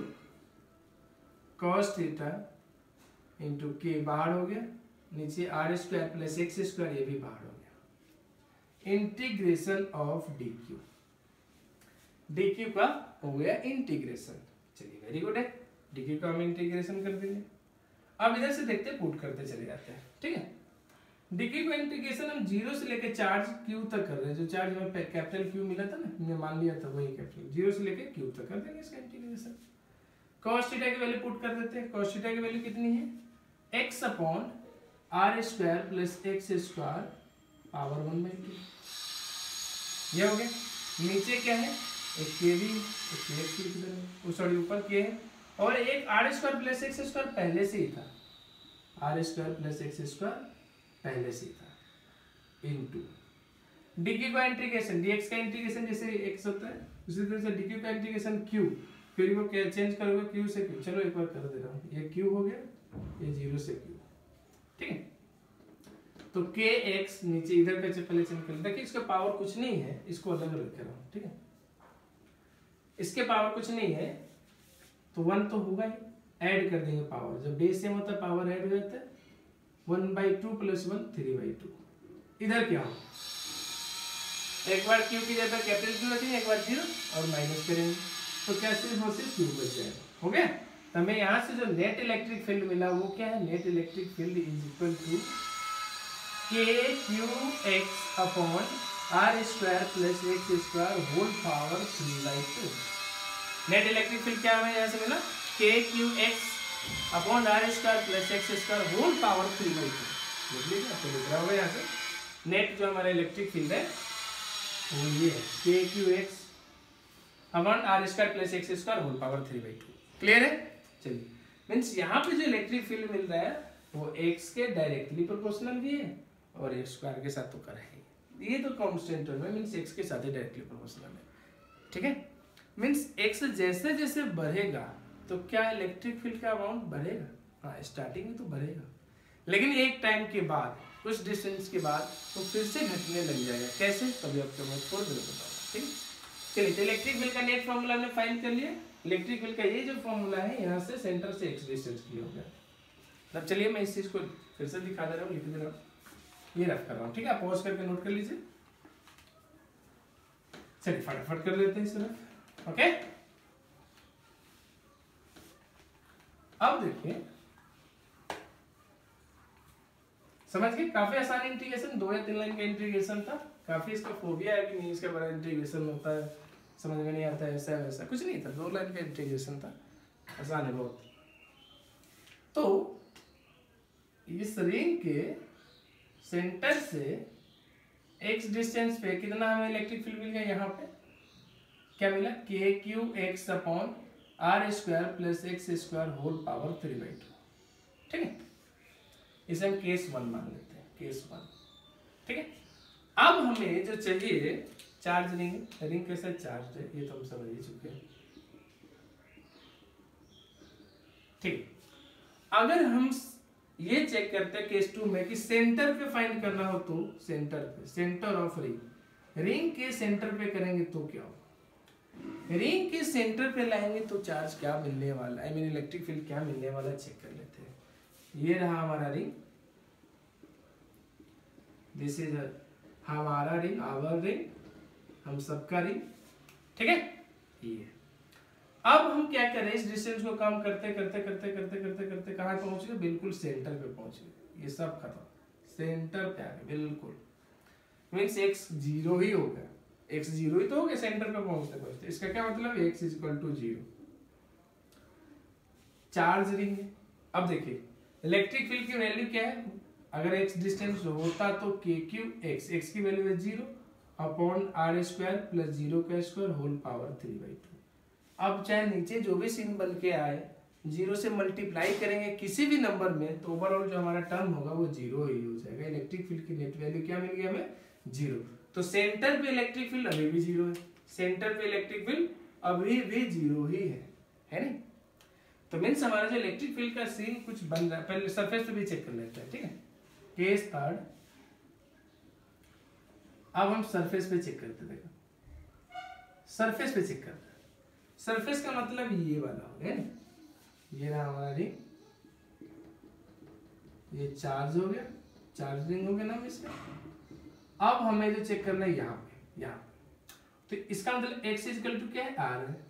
cos theta into k बाहर हो गया, नीचे r square plus x square ये भी बाहर हो गया, integration of d Q, d Q का हो गया इंटीग्रेशन। चलिए वेरी गुड है, डी क्यू का हम इंटीग्रेशन कर देंगे। अब इधर से देखते पुट करते चले जाते हैं, ठीक है। डी क्यू का इंटीग्रेशन हम जीरो से लेकर चार्ज क्यू तक कर रहे हैं, जो चार्ज हमें कैपिटल क्यू मिला था ना, हमने मान लिया था वही कैपिटल, जीरो से लेकर क्यू तक कर देंगे इसका इंटीग्रेशन। cos थीटा की वैल्यू पुट कर देते हैं, cos थीटा की वैल्यू कितनी है, x upon are square plus x square power one by two, ये हो गया। नीचे क्या है, एक के भी एक सॉरी ऊपर के है, और एक r square plus x square पहले से ही था, r square plus x square पहले से ही था, इनटू डी क्यू का इंटीग्रेशन, dx का इंटीग्रेशन जैसे x होता है उसी तरह से डी क्यू का इंटीग्रेशन q, फिर वो क्या चेंज करोगे q से q, चलो एक बार कर दे रहा हूँ, ये q हो गया, ये जीरो से q, ठीक है। तो kx नीचे इधर का पहले चेंज कर, देखिए इसका पावर कुछ नहीं है, इसको अलग अलग कर रहा हूँ, ठीक है। इसके पावर कुछ नहीं है तो वन तो होगा ही, ऐड कर देंगे पावर, जब बेस सेम होता है पावर ऐड हो जाता है, one by two plus one three by two. इधर क्या हो, एक बार क्यू की जगह कैपिटल क्यू रखेंगे, एक बार जीरो और माइनस करेंगे, तो क्या सिर्फ और सिर्फ क्यू बच जाएगा, हो गया। तो हमें यहाँ से जो नेट इलेक्ट्रिक फील्ड मिला वो क्या है, net electric field is equal to के Q x upon are square plus x square whole power three by two. Net electric field क्या हमें यहाँ से मिला, k Q x upon are square plus x square whole power three by two. देख लीजिए आपको दिख रहा होगा यहाँ से, नेट जो हमारा इलेक्ट्रिक फील्ड है वो ये है, के Q x upon are square plus x square whole power three by two. Clear है। चलिए मीन्स यहाँ पे जो इलेक्ट्रिक फील्ड मिल रहा है वो एक्स के डायरेक्टली प्रोपोर्शनल भी है और एक्स स्क्वायर के साथ तो कर है, ये तो कांस्टेंट टर्म है, मीन्स एक्स के साथ ही डायरेक्टली प्रोपोर्शनल है, ठीक है। मीन्स एक्स जैसे जैसे बढ़ेगा तो क्या इलेक्ट्रिक फील्ड का अमाउंट बढ़ेगा, हाँ स्टार्टिंग में तो बढ़ेगा, लेकिन एक टाइम के बाद कुछ डिस्टेंस के बाद तो फिर से घटने लग जाएगा। कैसे, कभी आपको मैं थोड़ी देर बताऊंगा, ठीक है। चलिए तो इलेक्ट्रिक फील्ड का नेट फॉर्मूला हमने फाइंड कर लिया। इलेक्ट्रिक फील्ड का ये जो फॉर्मूला है यहाँ से सेंटर से एक्स डिस्टेंस की हो गया। अब चलिए मैं इस चीज को फिर से दिखा दे रहा हूँ, लिख दे रहा हूँ, ये रफ कर रहा हूँ, ठीक है। पॉज करके नोट कर लीजिए। चलिए फटाफट कर लेते हैं इस तरफ, ओके। अब देखिए समझ गए, काफी आसान इंटीग्रेशन, दो या तीन लाइन का इंटीग्रेशन था। काफी इसका फोबिया है कि नहीं इसका बड़ा इंटीग्रेशन होता है, समझ में नहीं आता है, ऐसा वैसा कुछ नहीं था, दो लाइन का इंटीग्रेशन था, आसान है बहुत। तो इस रिंग के सेंटर से एक्स डिस्टेंस पे कितना हमें इलेक्ट्रिक फील्ड मिल गया, यहाँ पे क्या मिला, k Q x upon are square plus x square whole power three by two, ठीक है। इसे हम केस वन मान लेते हैं, केस वन, ठीक है। अब हमें जो चाहिए चार्ज रिंग, रिंग के साथ चार्ज है, ये तो हम समझ ही चुके हैं, ठीक। अगर हम ये चेक करते हैं केस टू में कि सेंटर पे फाइंड करना हो तो सेंटर पे, सेंटर ऑफ रिंग, रिंग के सेंटर पे करेंगे तो क्या होगा, रिंग के सेंटर पे लाएंगे तो चार्ज क्या मिलने वाला, आई मीन इलेक्ट्रिक फील्ड क्या मिलने वाला चेक कर लेते हैं। ये रहा हमारा रिंग, दिस इज हमारा रिंग, आवर रिंग, हम सबका रिंग, ठीक है। ये अब हम क्या करें, इस डिस्टेंस को कम करते करते करते करते करते करते कहाँ पहुंच गए, बिल्कुल सेंटर पे पहुंच गए, ये सब खत्म, सेंटर पे आ गए बिल्कुल, मीन्स एक्स जीरो ही हो गया, एक्स जीरो ही तो हो गया सेंटर पे पहुंचते पहुंचते। इसका क्या मतलब, x is equal to zero, charge ring है। अब देखिए इलेक्ट्रिक फील्ड की वैल्यू क्या है, अगर एक्स डिस्टेंस होता तो के क्यू एक्स, एक्स की वैल्यू है zero upon are square plus zero का square whole power three by two. अब चाहे नीचे जो भी सीन बन के आए, जीरो से मल्टीप्लाई करेंगे किसी भी नंबर में तो ओवरऑल जो हमारा टर्म होगा वो जीरो ही हो जाएगा। इलेक्ट्रिक फील्ड की नेट वैल्यू क्या मिल गई हमें, जीरो। तो सेंटर पे इलेक्ट्रिक फील्ड अभी भी जीरो है, सेंटर पे इलेक्ट्रिक फील्ड अभी भी जीरो ही है, है नहीं। तो मीन्स हमारा जो इलेक्ट्रिक फील्ड का सीन कुछ बन रहा है, पहले सरफेस पे भी चेक कर लेते हैं, ठीक है। केस थर्ड, अब हम सरफेस पे चेक करते, देखो सरफेस पे चेक करते हैं। सरफेस का मतलब ये वाला हो गया, ये रहा हमारा रिंग, ये चार्ज हो गया, चार्ज रिंग हो गया ना इसमें। अब हमें जो चेक करना है यहाँ पे, यहाँ पे, तो इसका मतलब x इक्वल टू क्या है, r है,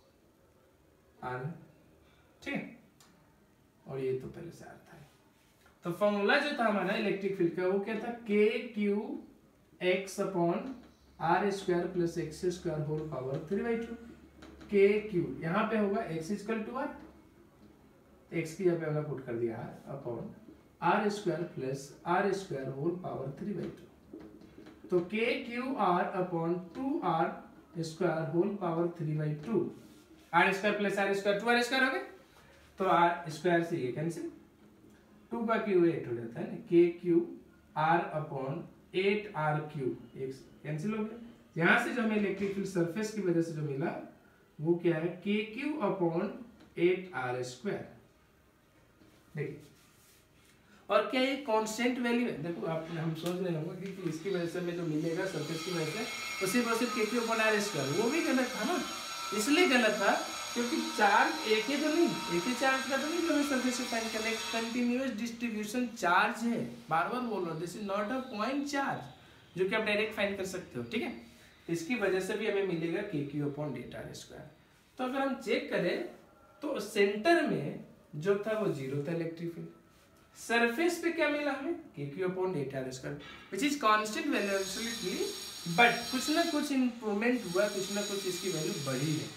r, ठीक है, और ये तो पहले से r था। तो फॉर्मूला जो था हमारा इलेक्ट्रिक फील्ड का वो क्या था, k q x upon are square plus x square whole power three by two. के क्यू यहाँ पे होगा x equal to R, x की यहाँ पे हमने पुट कर दिया r upon are square plus are square whole power three by two. तो के Q R upon two are square whole power three by two, are square plus are square two are square हो गया, तो are square से ये cancel, two का Q eight हो जाता है, के Q R upon eight R Q, एक कैंसिल हो गया। यहाँ से जो हमें इलेक्ट्रिक फील्ड सरफेस की वजह से जो मिला वो क्या है, के Q upon eight are square. देखिए, और क्या ये कांस्टेंट वैल्यू है, देखो आप हम सोच रहे होंगे कि इसकी वजह से हमें जो मिलेगा सरफेस की वजह से वो सिर्फ और सिर्फ के क्यू अपॉन आर स्क्वायर, वो भी गलत था ना, इसलिए गलत था क्योंकि चार्ज एक ही तो नहीं, एक ही चार्ज का तो नहीं जो हमें सरफेस से फाइंड करना है, कंटिन्यूअस डिस्ट्रीब्यूशन चार्ज है, बार बार बोल रहा हूँ, this is not a point charge जो कि आप डायरेक्ट फाइंड कर सकते हो, ठीक है। इसकी वजह से भी हमें मिलेगा K Q upon eight are square. तो अगर हम चेक करें तो सेंटर में जो था वो जीरो था इलेक्ट्रिक फील्ड, सरफेस पे क्या मिला हमें, के Q upon eight are square which is constant value absolutely, but कुछ ना कुछ इंप्रूवमेंट हुआ, कुछ ना कुछ इसकी वैल्यू बढ़ी है।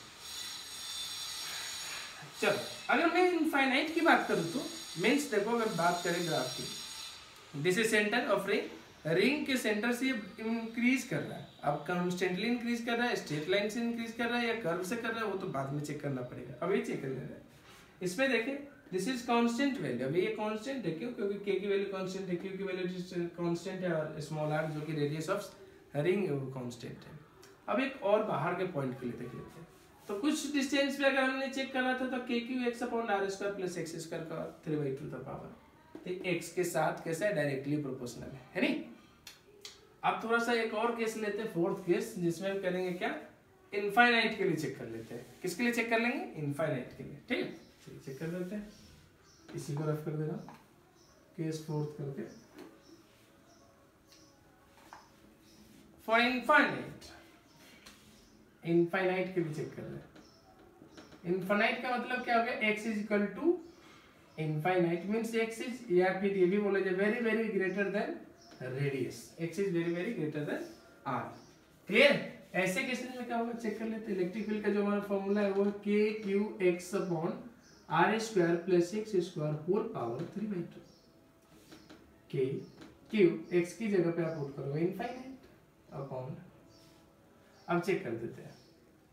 चलो अगर मैं इनफाइनाइट की बात करूं तो मीन्स देखो, अगर बात करें ग्राफ की, this is centre of ring, ring के सेंटर से इंक्रीज कर रहा है, अब कॉन्स्टेंटली इंक्रीज कर रहा है, स्ट्रेट लाइन से इंक्रीज कर रहा है या कर्व से कर रहा है, वो तो बाद में चेक करना पड़ेगा, अभी चेक कर ले रहा है। इसमें देखें दिस इज कांस्टेंट वैल्यू, अभी ये कांस्टेंट है क्यों, क्योंकि के की वैल्यू कांस्टेंट है, क्यू की वैल्यू कांस्टेंट है, और स्मॉल आर जो कि रेडियस ऑफ रिंग है वो कांस्टेंट है। अब एक और बाहर के पॉइंट के लिए देख लेते हैं, तो कुछ डिस्टेंस पे अगर हमने चेक करा था तो के Q x upon are square plus x square का three by two the power, तो एक्स के साथ कैसा है, डायरेक्टली प्रोपोर्शनल है, है नहीं। अब थोड़ा सा एक और केस लेते हैं, फोर्थ केस, जिसमें हम करेंगे क्या, इनफाइनाइट के लिए चेक कर लेते हैं। किसके लिए चेक कर लेंगे, इनफाइनाइट के लिए, ठीक है, चलिए चेक कर लेते हैं। इसी को रफ कर देना, केस फोर्थ करके, फॉर इनफाइनाइट, इनफाइनाइट के लिए चेक कर रहे हैं। इनफाइनाइट का मतलब क्या हो गया, x is equal to infinite means x is, या फिर ये भी बोला जाए very very greater than radius, x is very very greater than r, clear. ऐसे केसेस में क्या होगा, चेक कर लेते हैं। इलेक्ट्रिक फील्ड का जो हमारा फॉर्मूला है वो है k q x upon r square plus x square whole power three by two. k q x की जगह पे आप पुट करोगे इनफाइनाइट अपॉन, अब चेक कर देते हैं।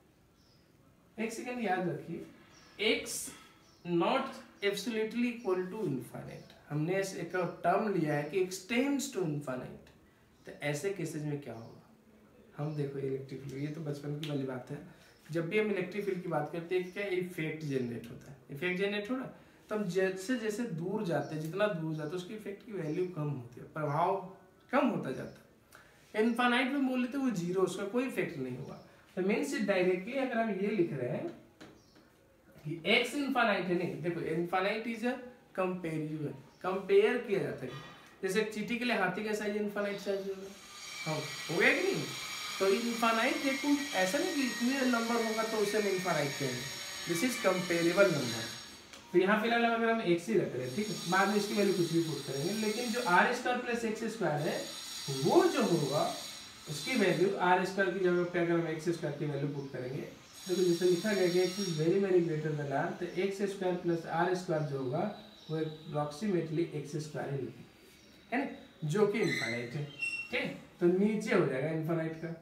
एक सेकंड याद रखिए, x not absolutely equal to infinite, हमने ऐसे एक टर्म लिया है कि x टेंड्स टू इनफाइनाइट, तो ऐसे केसेस में क्या होगा, हम देखो इलेक्ट्रिक फील्ड, ये तो बचपन की वाली बात है, जब भी हम इलेक्ट्रिक फील्ड की बात करते हैं क्या इफेक्ट जनरेट होता है, इफेक्ट जनरेट हो रहा है, तो हम जैसे जैसे दूर जाते हैं, जितना दूर जाते हैं उसकी इफेक्ट की वैल्यू कम होती है, प्रभाव कम होता जाता है। इनफाइनाइट में बोल लेते वो जीरो, उसका कोई इफेक्ट नहीं होगा। तो मीन्स डायरेक्टली अगर हम ये लिख रहे हैं कि x इनफाइनाइट है, नहीं देखो infinite is a comparison, compare किया जाता है, जैसे चींटी के लिए हाथी का साइज इनफाइनाइट साइज होगा, हाँ हो गया कि नहीं। तो इनफाइनाइट देखो ऐसा नहीं कि इतने नंबर होगा तो उसे हम इनफाइनाइट कहेंगे, दिस इज कंपेरेबल नंबर। तो यहाँ फिलहाल अगर हम x ही रख रहे हैं, ठीक है, बाद में इसकी वैल्यू कुछ भी पुट करेंगे, लेकिन जो R square plus x square है वो जो होगा उसकी वैल्यू आर स्क्वायर की जगह पे अगर हम एक्स स्क्वायर की वैल्यू पुट करेंगे, देखो जैसे लिखा गया कि x is very very greater than r, तो x square plus are square जो होगा वो अप्रोक्सीमेटली एक्स स्क्वायर ही है ना, जो कि इनफाइनाइट है, ठीक है। तो नीचे हो जाएगा इनफाइनाइट का,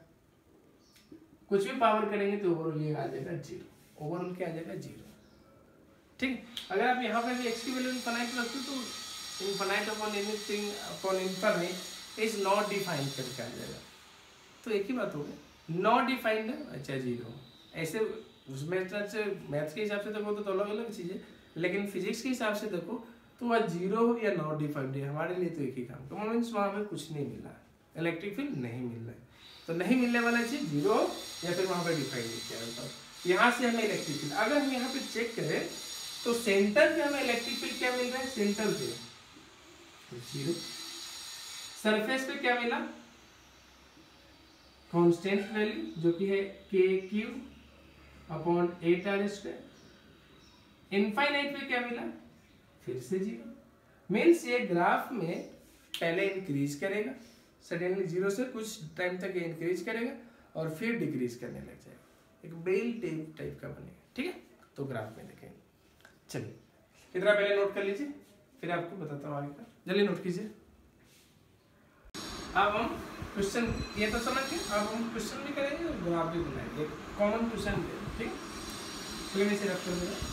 कुछ भी पावर करेंगे तो ओवरऑल ये आ जाएगा जीरो, ओवरऑल क्या आ जाएगा जीरो, ठीक है। अगर आप यहाँ पे भी x की वैल्यू इनफाइनाइट रखते हो तो infinite upon anything upon infinite is not defined करके आ जाएगा, तो एक ही बात हो गई, नॉट डिफाइंड है, अच्छा जीरो। ऐसे उसमें से मैथ्स के हिसाब से देखो तो अलग अलग चीज़ है, लेकिन फिजिक्स के हिसाब से देखो तो वह जीरो हो या नॉट डिफाइंड है, हमारे लिए तो एक ही काम, तो मीन्स वहाँ पे कुछ नहीं मिला है, इलेक्ट्रिक फील्ड नहीं मिल रहा है, तो नहीं मिलने वाला चीज़ जीरो या फिर वहाँ पे डिफाइंड किया जाता है। यहाँ से हमें इलेक्ट्रिक फील्ड, अगर हम यहाँ पे चेक करें तो सेंटर पे हमें इलेक्ट्रिक फील्ड क्या मिल रहा है, सेंटर पे जीरो। सरफेस पे क्या मिला, कांस्टेंट वैल्यू जो कि है के Q upon eight are square. Infinite पे क्या मिला, फिर से जीरो। मीन्स ये ग्राफ में पहले इंक्रीज करेगा, सडनली जीरो से कुछ टाइम तक ये इंक्रीज करेगा और फिर डिक्रीज करने लग जाएगा, एक बेल टेप टाइप का बनेगा, ठीक है। तो ग्राफ में देखेंगे। चलिए इतना पहले नोट कर लीजिए, फिर आपको बताता हूँ आगे का। जल्दी नोट कीजिए। अब हम क्वेश्चन, ये तो समझ गए, अब हम क्वेश्चन भी करेंगे और ग्राफ भी बनाएंगे, एक कॉमन क्वेश्चन भी, ठीक है। चलिए मैं इसे रख कर दूंगा,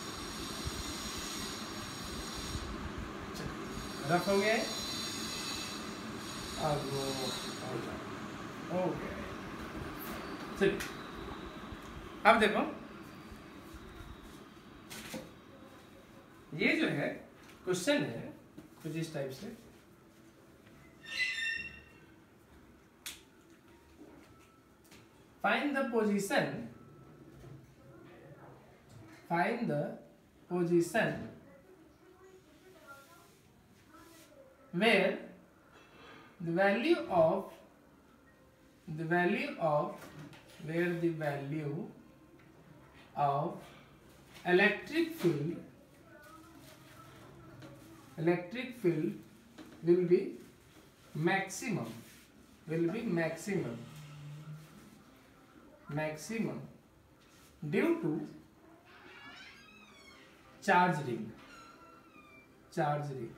रफ हो गया है। अब ओके चलिए अब देखो, ये जो है क्वेश्चन है कुछ इस टाइप से। Find the position, find the position where the value of the value of where the value of electric field electric field will be maximum will be maximum maximum due to charge ring charge ring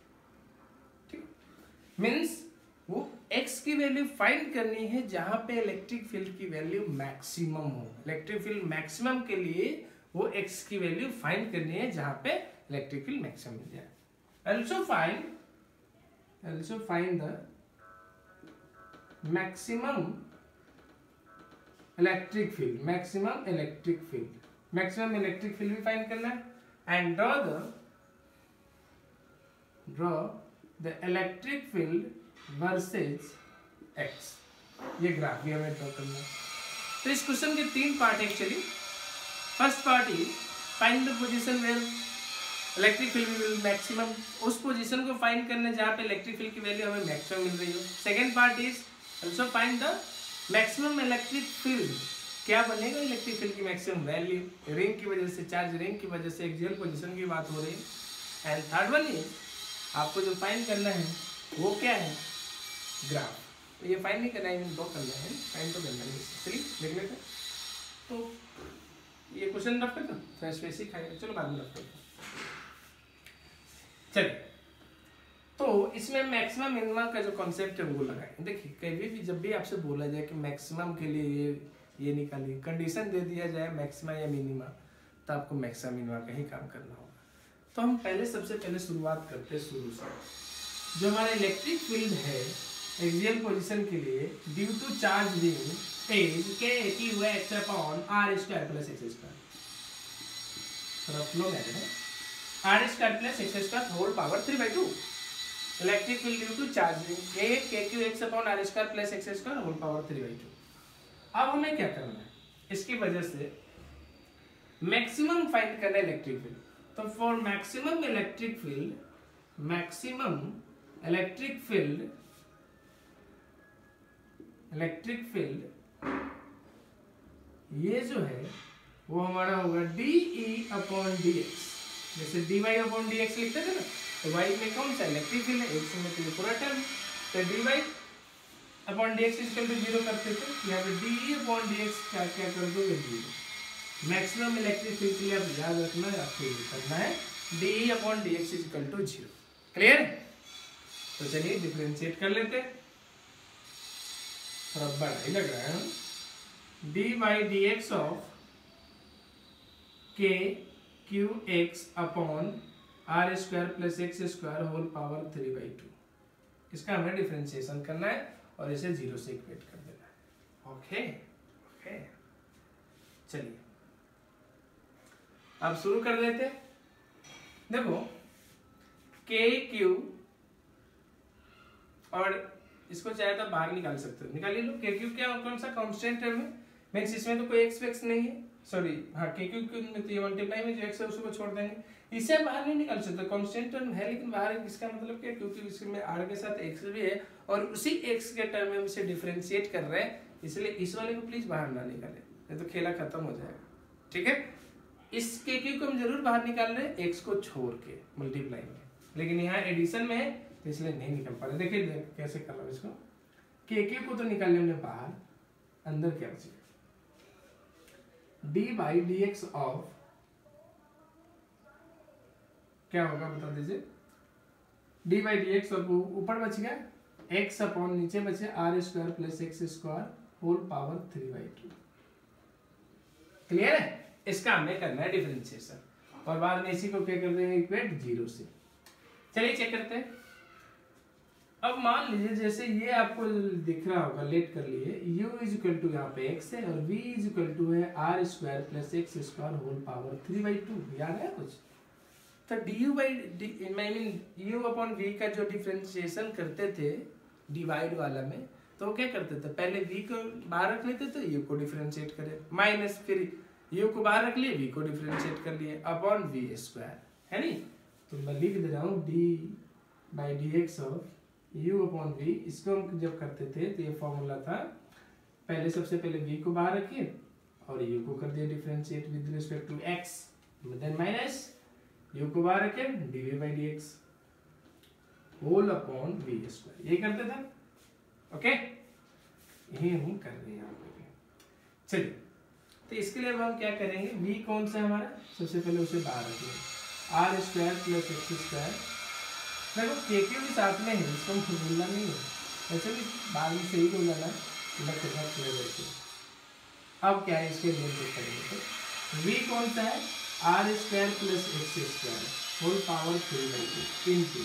means वो x की value find करनी है जहां पे electric field की value maximum हो। Electric field maximum के लिए वो x की वैल्यू फाइंड करनी है जहां पे इलेक्ट्रिक फील्ड मैक्सिमम मिल जाए। also find also find the maximum electric field maximum electric field maximum electric field भी फाइंड करना है and draw the draw the electric field versus x, ये ग्राफ भी हमें ड्रॉ करना है। तो इस क्वेश्चन के तीन part actually. First part is find the position where electric field will maximum, उस पोजीशन को फाइंड करना जहाँ पे इलेक्ट्रिक फील्ड की वैल्यू हमें मैक्सिमम मिल रही हो। Second part is also find the maximum electric field, क्या बनेगा इलेक्ट्रिक फील्ड की मैक्सिमम वैल्यू, रिंग की वजह से, चार्ज रिंग की वजह से एक्सियल पोजीशन की बात हो रही है। एंड थर्ड वन इज आपको जो फाइंड करना है वो क्या है, ग्राफ। तो ये फाइंड नहीं करना है, ड्रॉ करना है, फाइंड तो करना है। चलिए देख लेते हैं। तो ये क्वेश्चन रफ करता हूँ, स्पेस ही खाएगा, चलो बाद में रफ करता हूँ। चलिए तो इसमें मैक्सिमम मिनिमम का जो कॉन्सेप्ट है वो लगाएं। देखिए कभी भी जब भी आपसे बोला जाए कि मैक्सिमम के लिए ये ये निकालिए, कंडीशन दे दिया जाए मैक्सिमम या मिनिमम, तो आपको मैक्सिमम मिनिमम का ही काम करना होगा। तो हम पहले सबसे पहले शुरुआत करते हैं शुरू से। जो हमारा इलेक्ट्रिक फील्ड है एक्सियल पोजीशन के लिए due to charge ring is K Q x upon are square plus x square. थोड़ा फ्लो में है, R square plus x square whole power three by two. Electric field due to charge ring a K Q x upon are square plus x square whole power three by two. अब हमें क्या करना है, इसकी वजह से maximum find करना है इलेक्ट्रिक फील्ड। तो for maximum electric field maximum electric field electric field ये जो है वो हमारा होगा d E upon d x. जैसे d y upon d x लिखते थे ना, तो वाई में कौन सा इलेक्ट्रिक फील्ड है, एक्स में तो पूरा टर्म, तो d y upon d x equal to zero करते थे। यहाँ पे d E upon d x क्या क्या कर दोगे, जीरो। मैक्सिमम इलेक्ट्रिक फील्ड के लिए आप याद रखना है, आपको ये करना है d E upon d x equal to zero. Clear? तो चलिए डिफरेंशिएट कर लेते हैं, थोड़ा बड़ा ही लग रहा है। D by d x of K Q x upon are square plus x square whole power three by two, इसका हमें डिफरेंशिएशन करना है और इसे जीरो से इक्वेट कर देना है। ओके ओके चलिए अब शुरू कर देते हैं। देखो के क्यू, और इसको चाहे तो बाहर निकाल सकते हो, निकाल लो। के क्यू क्या कौन सा कांस्टेंट टर्म है, मींस इसमें तो कोई एक्स वेक्स नहीं है, सॉरी हाँ के क्यू में तो ये मल्टीप्लाई में जो एक्स है उसको छोड़ देंगे, इसे बाहर नहीं निकाल सकते, कांस्टेंट टर्म है लेकिन बाहर है, इसका मतलब क्या, क्योंकि इसमें आर के साथ एक्स भी है और उसी एक्स के टर्म में हम इसे डिफरेंशिएट कर रहे हैं, इसलिए इस वाले को प्लीज बाहर ना निकालें, नहीं तो खेला खत्म हो जाएगा। ठीक है, इस के क्यू को हम जरूर बाहर निकाल रहे हैं एक्स को छोड़ के मल्टीप्लाई में, लेकिन यहाँ एडिशन में है तो इसलिए नहीं निकल पा रहे। देखिए कैसे कर रहा हूँ इसको, के क्यू को तो निकाल लिया हमने बाहर, अंदर क्या बचेगा, d by d x of क्या होगा बता दीजिए, डी बाई डी एक्स और ऊपर बच गया एक्स अपॉन नीचे बचे R square plus x square whole power three by two. Clear है, इसका हमें करना है डिफरेंशिएशन और बाद में इसी को क्या कर देंगे इक्वेट जीरो से। चलिए चेक करते हैं। अब मान लीजिए जैसे ये आपको दिख रहा होगा, लेट कर लिए, u इज इक्वल टू यहाँ पे x है और v इज इक्वल टू है R square plus x square whole power three by two. याद है कुछ? तो du by I mean u upon v का जो डिफरेंशिएशन करते थे डिवाइड वाला में, तो क्या करते थे, पहले v को बाहर रख लेते थे, u को डिफरेंशिएट करे, माइनस फिर u को बाहर रख लिए, v को डिफरेंशिएट कर लिए अपॉन v स्क्वायर, है नहीं? तो मैं लिख दे रहा हूँ d by d x of u upon v। इसको हम जब करते थे तो ये फॉर्मूला था, पहले सबसे पहले v को बाहर रखिए और u को कर दिया differentiate with respect to x, then minus u को बाहर रखे dv by dx whole upon v square, यही करते थे। ओके, यही हम कर रहे हैं यहाँ पे। चलिए, तो इसके लिए अब हम क्या करेंगे, v कौन सा है हमारा, सबसे पहले उसे बाहर रखिए, R square plus x square, देखो के क्यू भी साथ में है, इसको भूलना नहीं है, वैसे भी बाद में सही हो जाना है। अब क्या है, इसके लिए चेक करेंगे, तो v कौन सा है, R square plus x square whole power three by two into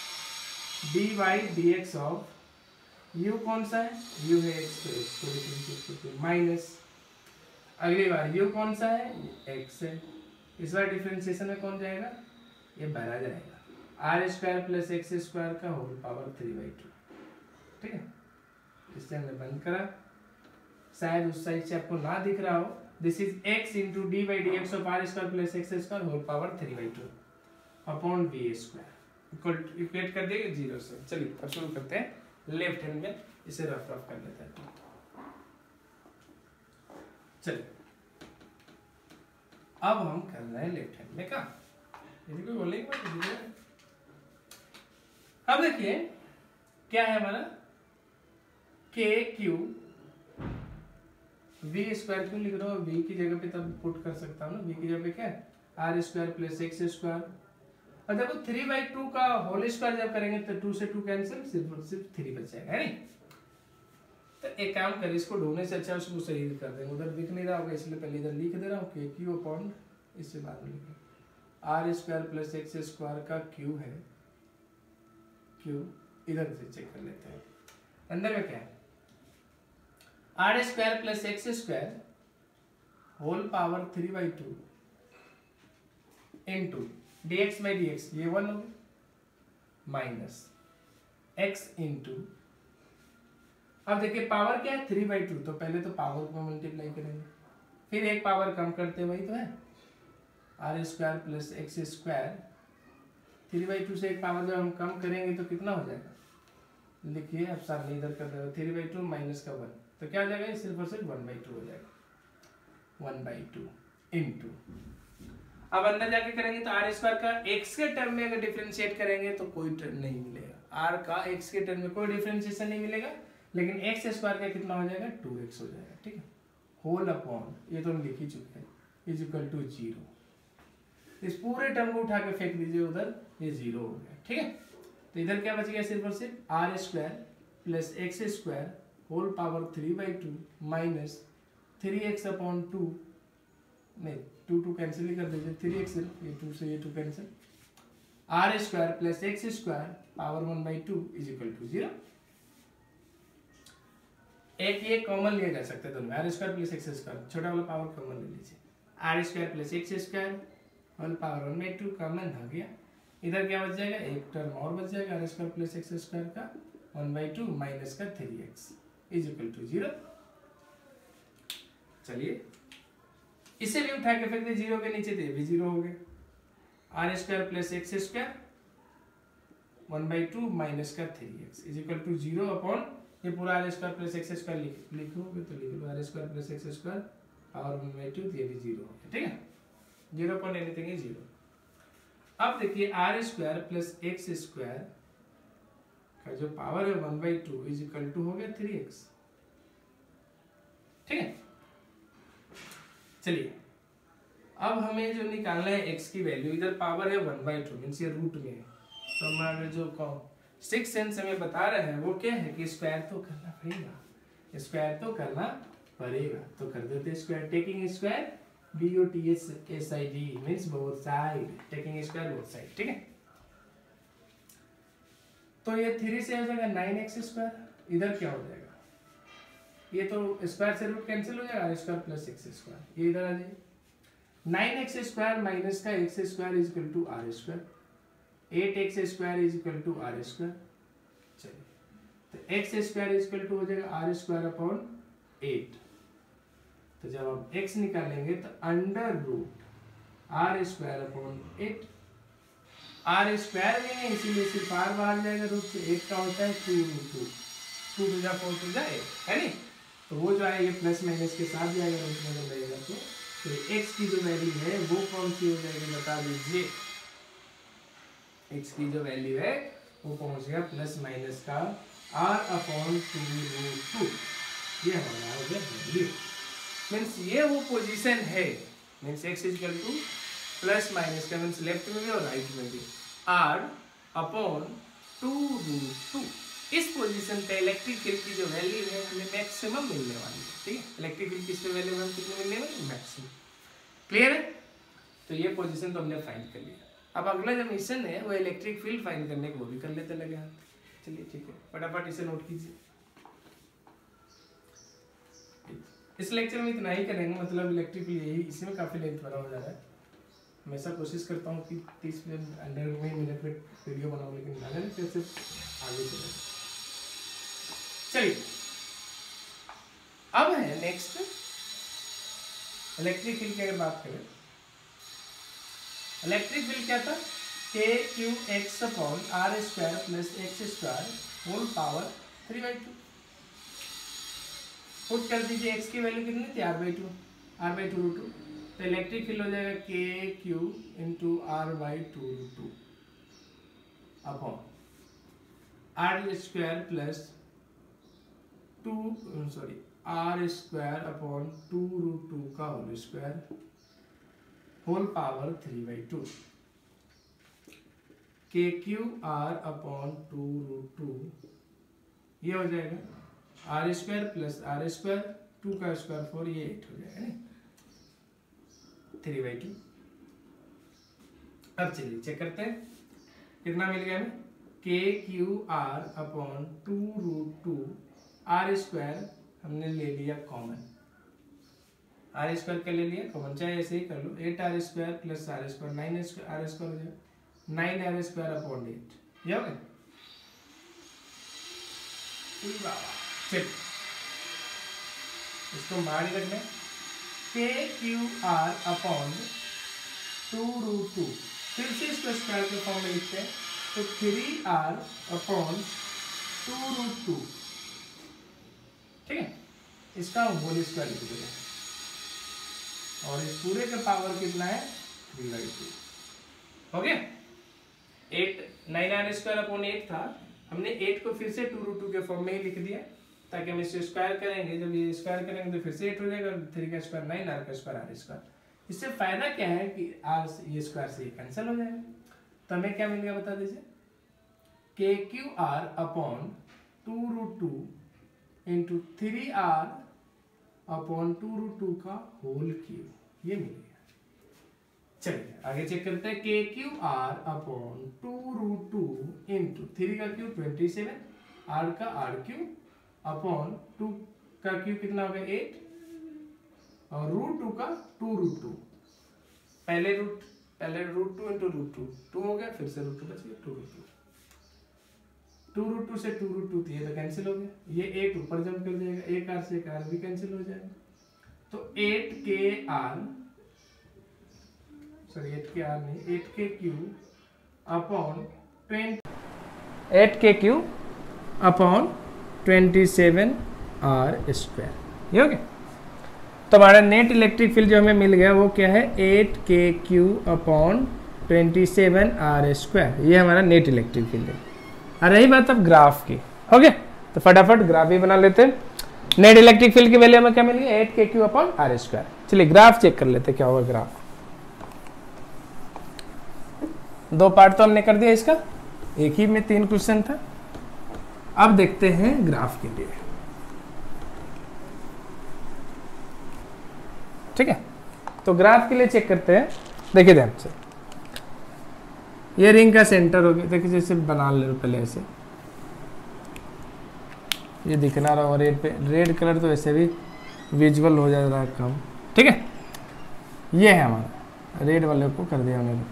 d by d x of u कौन सा है, u है x, तो x को डिफरेंशिएट करते माइनस, अगली बार u कौन सा है, x है, इस बार डिफरेंशिएशन में कौन जाएगा, ये भरा जाएगा, are square plus x square का whole power three by two. ठीक है, इससे हमने बंद करा, शायद उस साइड से आपको ना दिख रहा हो, this is x into d by d x of R square plus x square whole power three by two upon v square equate कर दिए जीरो से। चलिए अब शुरू करते हैं लेफ्ट हैंड में, इसे रफ रफ कर लेते हैं। चलिए अब हम कर रहे हैं लेफ्ट हैंड में का, यदि कोई बोलेगा अब देखिए क्या है हमारा, के क्यू वी स्क्वायर क्यों लिख रहा हूँ, वी की जगह पे तब पुट कर सकता हूँ ना, वी की जगह पे क्या है R square plus x square, और देखो थ्री बाई टू का होल स्क्वायर जब करेंगे तो टू से टू कैंसिल, सिर्फ और सिर्फ थ्री बच जाएगा, है नहीं? तो एक काम करें, इसको ढूंढने से अच्छा उसको सही कर देंगे, उधर दिख नहीं रहा होगा इसलिए पहले इधर लिख दे रहा हूँ के क्यू अपॉन, इससे बाद में लिखें R square plus x square का क्यू है, क्यू इधर से चेक कर लेते हैं, अंदर में क्या है R square plus x square whole power three by two into d x by d x, ये वन हो गया माइनस एक्स इंटू, अब देखिए पावर क्या है थ्री बाई टू, तो पहले तो पावर को मल्टीप्लाई करेंगे, फिर एक पावर कम करते वही तो है R square plus x square, three by two से एक पावर जब हम कम करेंगे तो कितना हो जाएगा, लिखिए अब सामने इधर कर देगा थ्री बाई टू माइनस का वन, तो क्या हो जाएगा सिर्फ और सिर्फ वन बाई टू हो जाएगा, वन बाई टू इंटू, अब अंदर जाके करेंगे तो आर स्क्वायर का एक्स के टर्म में अगर डिफरेंशिएट करेंगे तो कोई टर्म नहीं मिलेगा, आर का एक्स के टर्म में कोई डिफरेंशिएशन नहीं मिलेगा, लेकिन एक्स स्क्वायर का कितना हो जाएगा टू एक्स हो जाएगा। ठीक है, होल अपॉन, ये तो हम लिख ही चुके हैं, इज इक्वल टू जीरो, इस पूरे टर्म को उठा के फेंक दीजिए उधर, ये जीरो हो गया। ठीक है, तो इधर क्या बच गया सिर्फ और सिर्फ R square plus x square whole power three by two minus three x upon two, नहीं टू टू कैंसिल ही कर दीजिए, थ्री एक्स ये टू से ये two cancel, R square plus x square power one by two is equal to zero. एक ये common लिया जा सकता है दोनों, R square plus x square, छोटा वाला पावर कॉमन ले लीजिए, R square plus x square whole power one by two common हो गया, इधर क्या बच जाएगा एक टर्म और बच जाएगा are square plus x square का वन बाई टू माइनस का three x is equal to zero. चलिए इसे भी उठा के फेंक दे जीरो के नीचे, तो ये भी जीरो हो गया। R square plus x square one by two minus का three x is equal to zero upon ये पूरा R square plus x square लिख लिखोगे तो लिख लो R square plus x square power one by two, ये भी जीरो हो गया। ठीक है, zero upon anything is zero. अब देखिए R square plus x square का जो पावर है one by two is equal to हो गया थ्री एक्स। ठीक है, चलिए अब हमें जो निकालना है x की वैल्यू, इधर पावर है वन बाई टू मीन्स ये रूट में है, तो हमारे जो सिक्स सेंस हमें बता रहे हैं वो क्या है कि स्क्वायर तो करना पड़ेगा, स्क्वायर तो करना पड़ेगा, तो कर देते square. Taking square B O T S S I D means both side, taking square both side. ठीक है, तो ये थ्री से हो जाएगा नाइन एक्स स्क्वायर, इधर क्या हो जाएगा, ये तो स्क्वायर से रूट कैंसिल हो जाएगा, are square plus x square, ये इधर आ जाएगा नाइन एक्स स्क्वायर माइनस का x square is equal to are square, eight x square is equal to are square. चलिए तो x square is equal to हो जाएगा आर स्क्वायर अपॉन एट, तो जब हम x निकालेंगे तो under root are square upon eight, are square में है इसीलिए सिर्फ आर बाहर जाएगा रूट से, एट का होता है two root two, two two जा फोर टू जा एट, है नहीं, तो वो जो है ये प्लस माइनस के साथ जाएगा रूट में रहेगा, तो तो x की जो वैल्यू है वो कौन सी हो जाएगी बता दीजिए, x की जो वैल्यू है वो पहुंच गया प्लस माइनस का r upon two root two, ये हमारा हो गया वैल्यू। मीन्स ये वो पोजीशन है, means x is equal to plus minus का मीन्स लेफ्ट में भी और राइट में भी r upon two root two, इस पोजीशन पे इलेक्ट्रिक फील्ड की जो वैल्यू है हमें मैक्सिमम मिलने वाली है। ठीक है, इलेक्ट्रिक फील्ड किस पे वैल्यू हम कितने मिलने वाली, मैक्सिमम। क्लियर है, तो ये पोजीशन तो हमने फाइंड कर लिया। अब अगला जो मिशन है वो इलेक्ट्रिक फील्ड फाइंड करने को वो भी कर लेते लगे हाथ। चलिए ठीक है, फटाफट इसे नोट कीजिए। इस लेक्चर में इतना ही करेंगे, मतलब इलेक्ट्रिक फील्ड यही, इसी में काफी लेंथ बड़ा हो जा रहा है। हमेशा कोशिश करता हूँ कि तीस मिनट अंडर में मिनट में वीडियो बनाऊँ, लेकिन ना लगे फिर से आगे चले। चलिए अब है नेक्स्ट इलेक्ट्रिक फील्ड की अगर बात करें, इलेक्ट्रिक फील्ड क्या था, k Q x upon are square plus x square whole power three by two. Put कर दीजिए एक्स की वैल्यू कितनी थी, r by two, r by two root two, तो इलेक्ट्रिक फील्ड हो जाएगा k q into r by two root two upon are square plus two sorry r square upon two root two का whole square whole power three by two, के Q R upon two root two, ये हो जाएगा are square plus are square two का square four, ये eight हो जाएगा three by two. अब चलिए चेक करते हैं कितना मिल गया हमें, के Q R upon two root two, are square हमने ले लिया कॉमन, आर स्क्वायर का ले लिया कॉमन, चाहे ऐसे ही कर लो, eight are square plus are square, nine r square हो जाएगा, nine r square upon eight, ये हो गया। चलिए इसको बाहर ही रखना है, के Q R upon two root two, फिर से इसको स्क्वायर के फॉर्म में लिखते हैं, तो three r upon two root two, ठीक है, इसका होल स्क्वायर लिख देंगे, और इस पूरे का पावर कितना है थ्री बाई टू, हो गया। Eight nine r square upon eight था, हमने एट को फिर से टू रूट टू के फॉर्म में ही लिख दिया, ताकि हम इसे स्क्वायर करेंगे, जब ये स्क्वायर करेंगे तो फिर से एट हो जाएगा, थ्री का स्क्वायर नाइन, आर का स्क्वायर आर स्क्वायर। इससे फायदा क्या है कि आर ये स्क्वायर से ये कैंसिल हो जाएगा, तो हमें क्या मिल गया बता दीजिए, k Q R upon two root two into three r upon two root two का होल क्यूब, ये मिल गया। चलिए आगे चेक करते हैं, k Q R upon two root two into three का क्यूब ट्वेंटी सेवन, आर का आर क्यूब अपॉन टू का क्यूब कितना हो गया एट, और रूट टू का टू रूट टू, पहले रूट पहले root two into root two, two हो गया, फिर से रूट टू बच गया, two root two, two root two से टू रूट टू, ये तो कैंसिल हो गया, ये एट ऊपर जंप कर जाएगा, एक आर से एक आर भी कैंसिल हो जाएगा, तो eight k r sorry eight k r नहीं, eight k Q upon twenty eight k Q upon twenty seven r square, ये हो गया। तो हमारा नेट इलेक्ट्रिक फील्ड जो हमें मिल गया वो क्या है, eight k Q upon twenty seven r square, ये हमारा नेट इलेक्ट्रिक फील्ड है। और रही बात अब ग्राफ की, हो गया, तो फटाफट ग्राफ ही बना लेते हैं। नेट इलेक्ट्रिक फील्ड की वैल्यू हमें क्या मिल गई, eight k Q upon are square. चलिए ग्राफ चेक कर लेते क्या होगा ग्राफ। दो पार्ट तो हमने कर दिया इसका, एक ही में तीन क्वेश्चन था। अब देखते हैं ग्राफ के लिए, ठीक है। तो ग्राफ के लिए चेक करते हैं, देखिए ध्यान से, ये रिंग का सेंटर हो गया, देखिए जैसे बना ले पहले ऐसे, ये दिखना रहा, रेड पे रेड कलर तो वैसे भी विजुअल हो जा रहा है कम, ठीक है। ये है हमारा, रेड वाले को कर दिया हमने।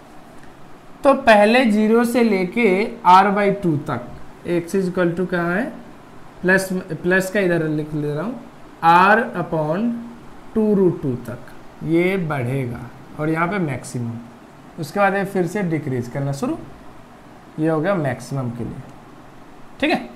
तो पहले जीरो से लेके आर बाई टू तक, एक्स इज इक्वल टू कहाँ है, प्लस प्लस का इधर लिख ले रहा हूँ, r upon two root two तक ये बढ़ेगा, और यहाँ पे मैक्सिमम, उसके बाद ये फिर से डिक्रीज करना शुरू, ये हो गया मैक्सिमम के लिए, ठीक है।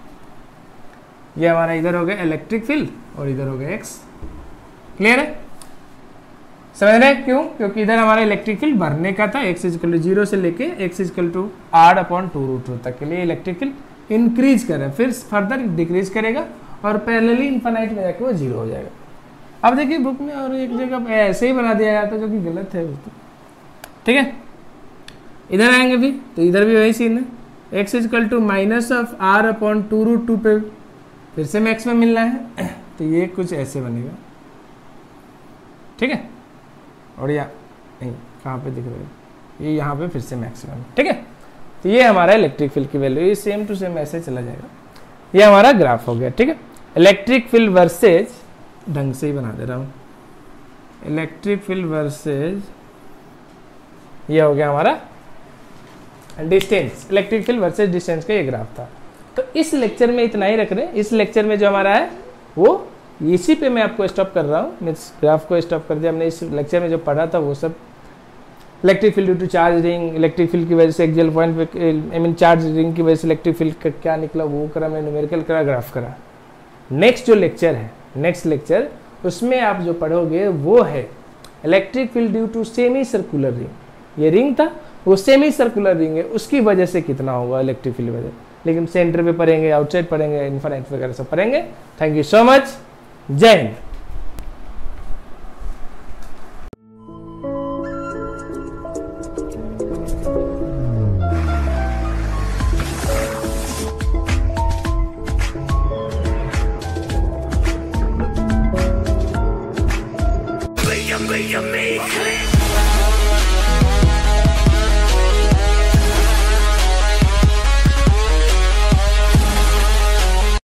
ये हमारा इधर हो गया इलेक्ट्रिक फील्ड और इधर हो गया एक्स, क्लियर है, समझ रहे हैं क्यों, क्योंकि इधर हमारा इलेक्ट्रिक फील्ड भरने का था, एक्स इक्वल टू जीरो से लेके x equal to r upon two root two तक के लिए इलेक्ट्रिक फील्ड इंक्रीज कर रहा है, फिर फर्दर डिक्रीज करेगा और पैरेलली इनफाइनाइट में जाके वो जीरो हो जाएगा। अब देखिए बुक में और एक जगह ऐसे ही बना दिया जाता है जो कि गलत है, ठीक है। इधर आएंगे भी तो इधर भी वही सीन है, x equal to minus of r upon two root two पे फिर से मैक्स में मिलना है, तो ये कुछ ऐसे बनेगा, ठीक है। और या नहीं कहाँ पे दिख रहा है, ये यहाँ पे फिर से मैक्सिमम, ठीक है। तो ये हमारा इलेक्ट्रिक फील्ड की वैल्यू, ये सेम टू सेम ऐसे चला जाएगा। ये हमारा ग्राफ हो गया, ठीक है। इलेक्ट्रिक फील्ड वर्सेज, ढंग से ही बना दे रहा हूँ, इलेक्ट्रिक फील्ड वर्सेज, ये हो गया हमारा distance, electric field versus distance का ये ग्राफ था। तो इस लेक्चर में इतना ही रख रहे हैं। इस लेक्चर में जो हमारा है वो इसी पे मैं आपको स्टॉप कर रहा हूँ, मीन्स ग्राफ को स्टॉप कर दिया हमने। इस लेक्चर में जो पढ़ा था वो सब electric field due to charge ring, electric field की वजह से एक्सियल पॉइंट पे, आई मीन चार्ज रिंग की वजह से इलेक्ट्रिक फील्ड का क्या निकला वो करा, मैं न्यूमेरिकल करा, ग्राफ करा। नेक्स्ट जो लेक्चर है, नेक्स्ट लेक्चर, उसमें आप जो पढ़ोगे वो है electric field due to semi circular ring. ये रिंग था, वो सेमी सर्कुलर रिंग है, उसकी वजह से कितना होगा इलेक्ट्रिक फील्ड वजह, लेकिन सेंटर पे पढ़ेंगे, आउटसाइड पढ़ेंगे, इनफाइनाइट वगैरह सब पढ़ेंगे। थैंक यू सो मच, जय हिंद। Make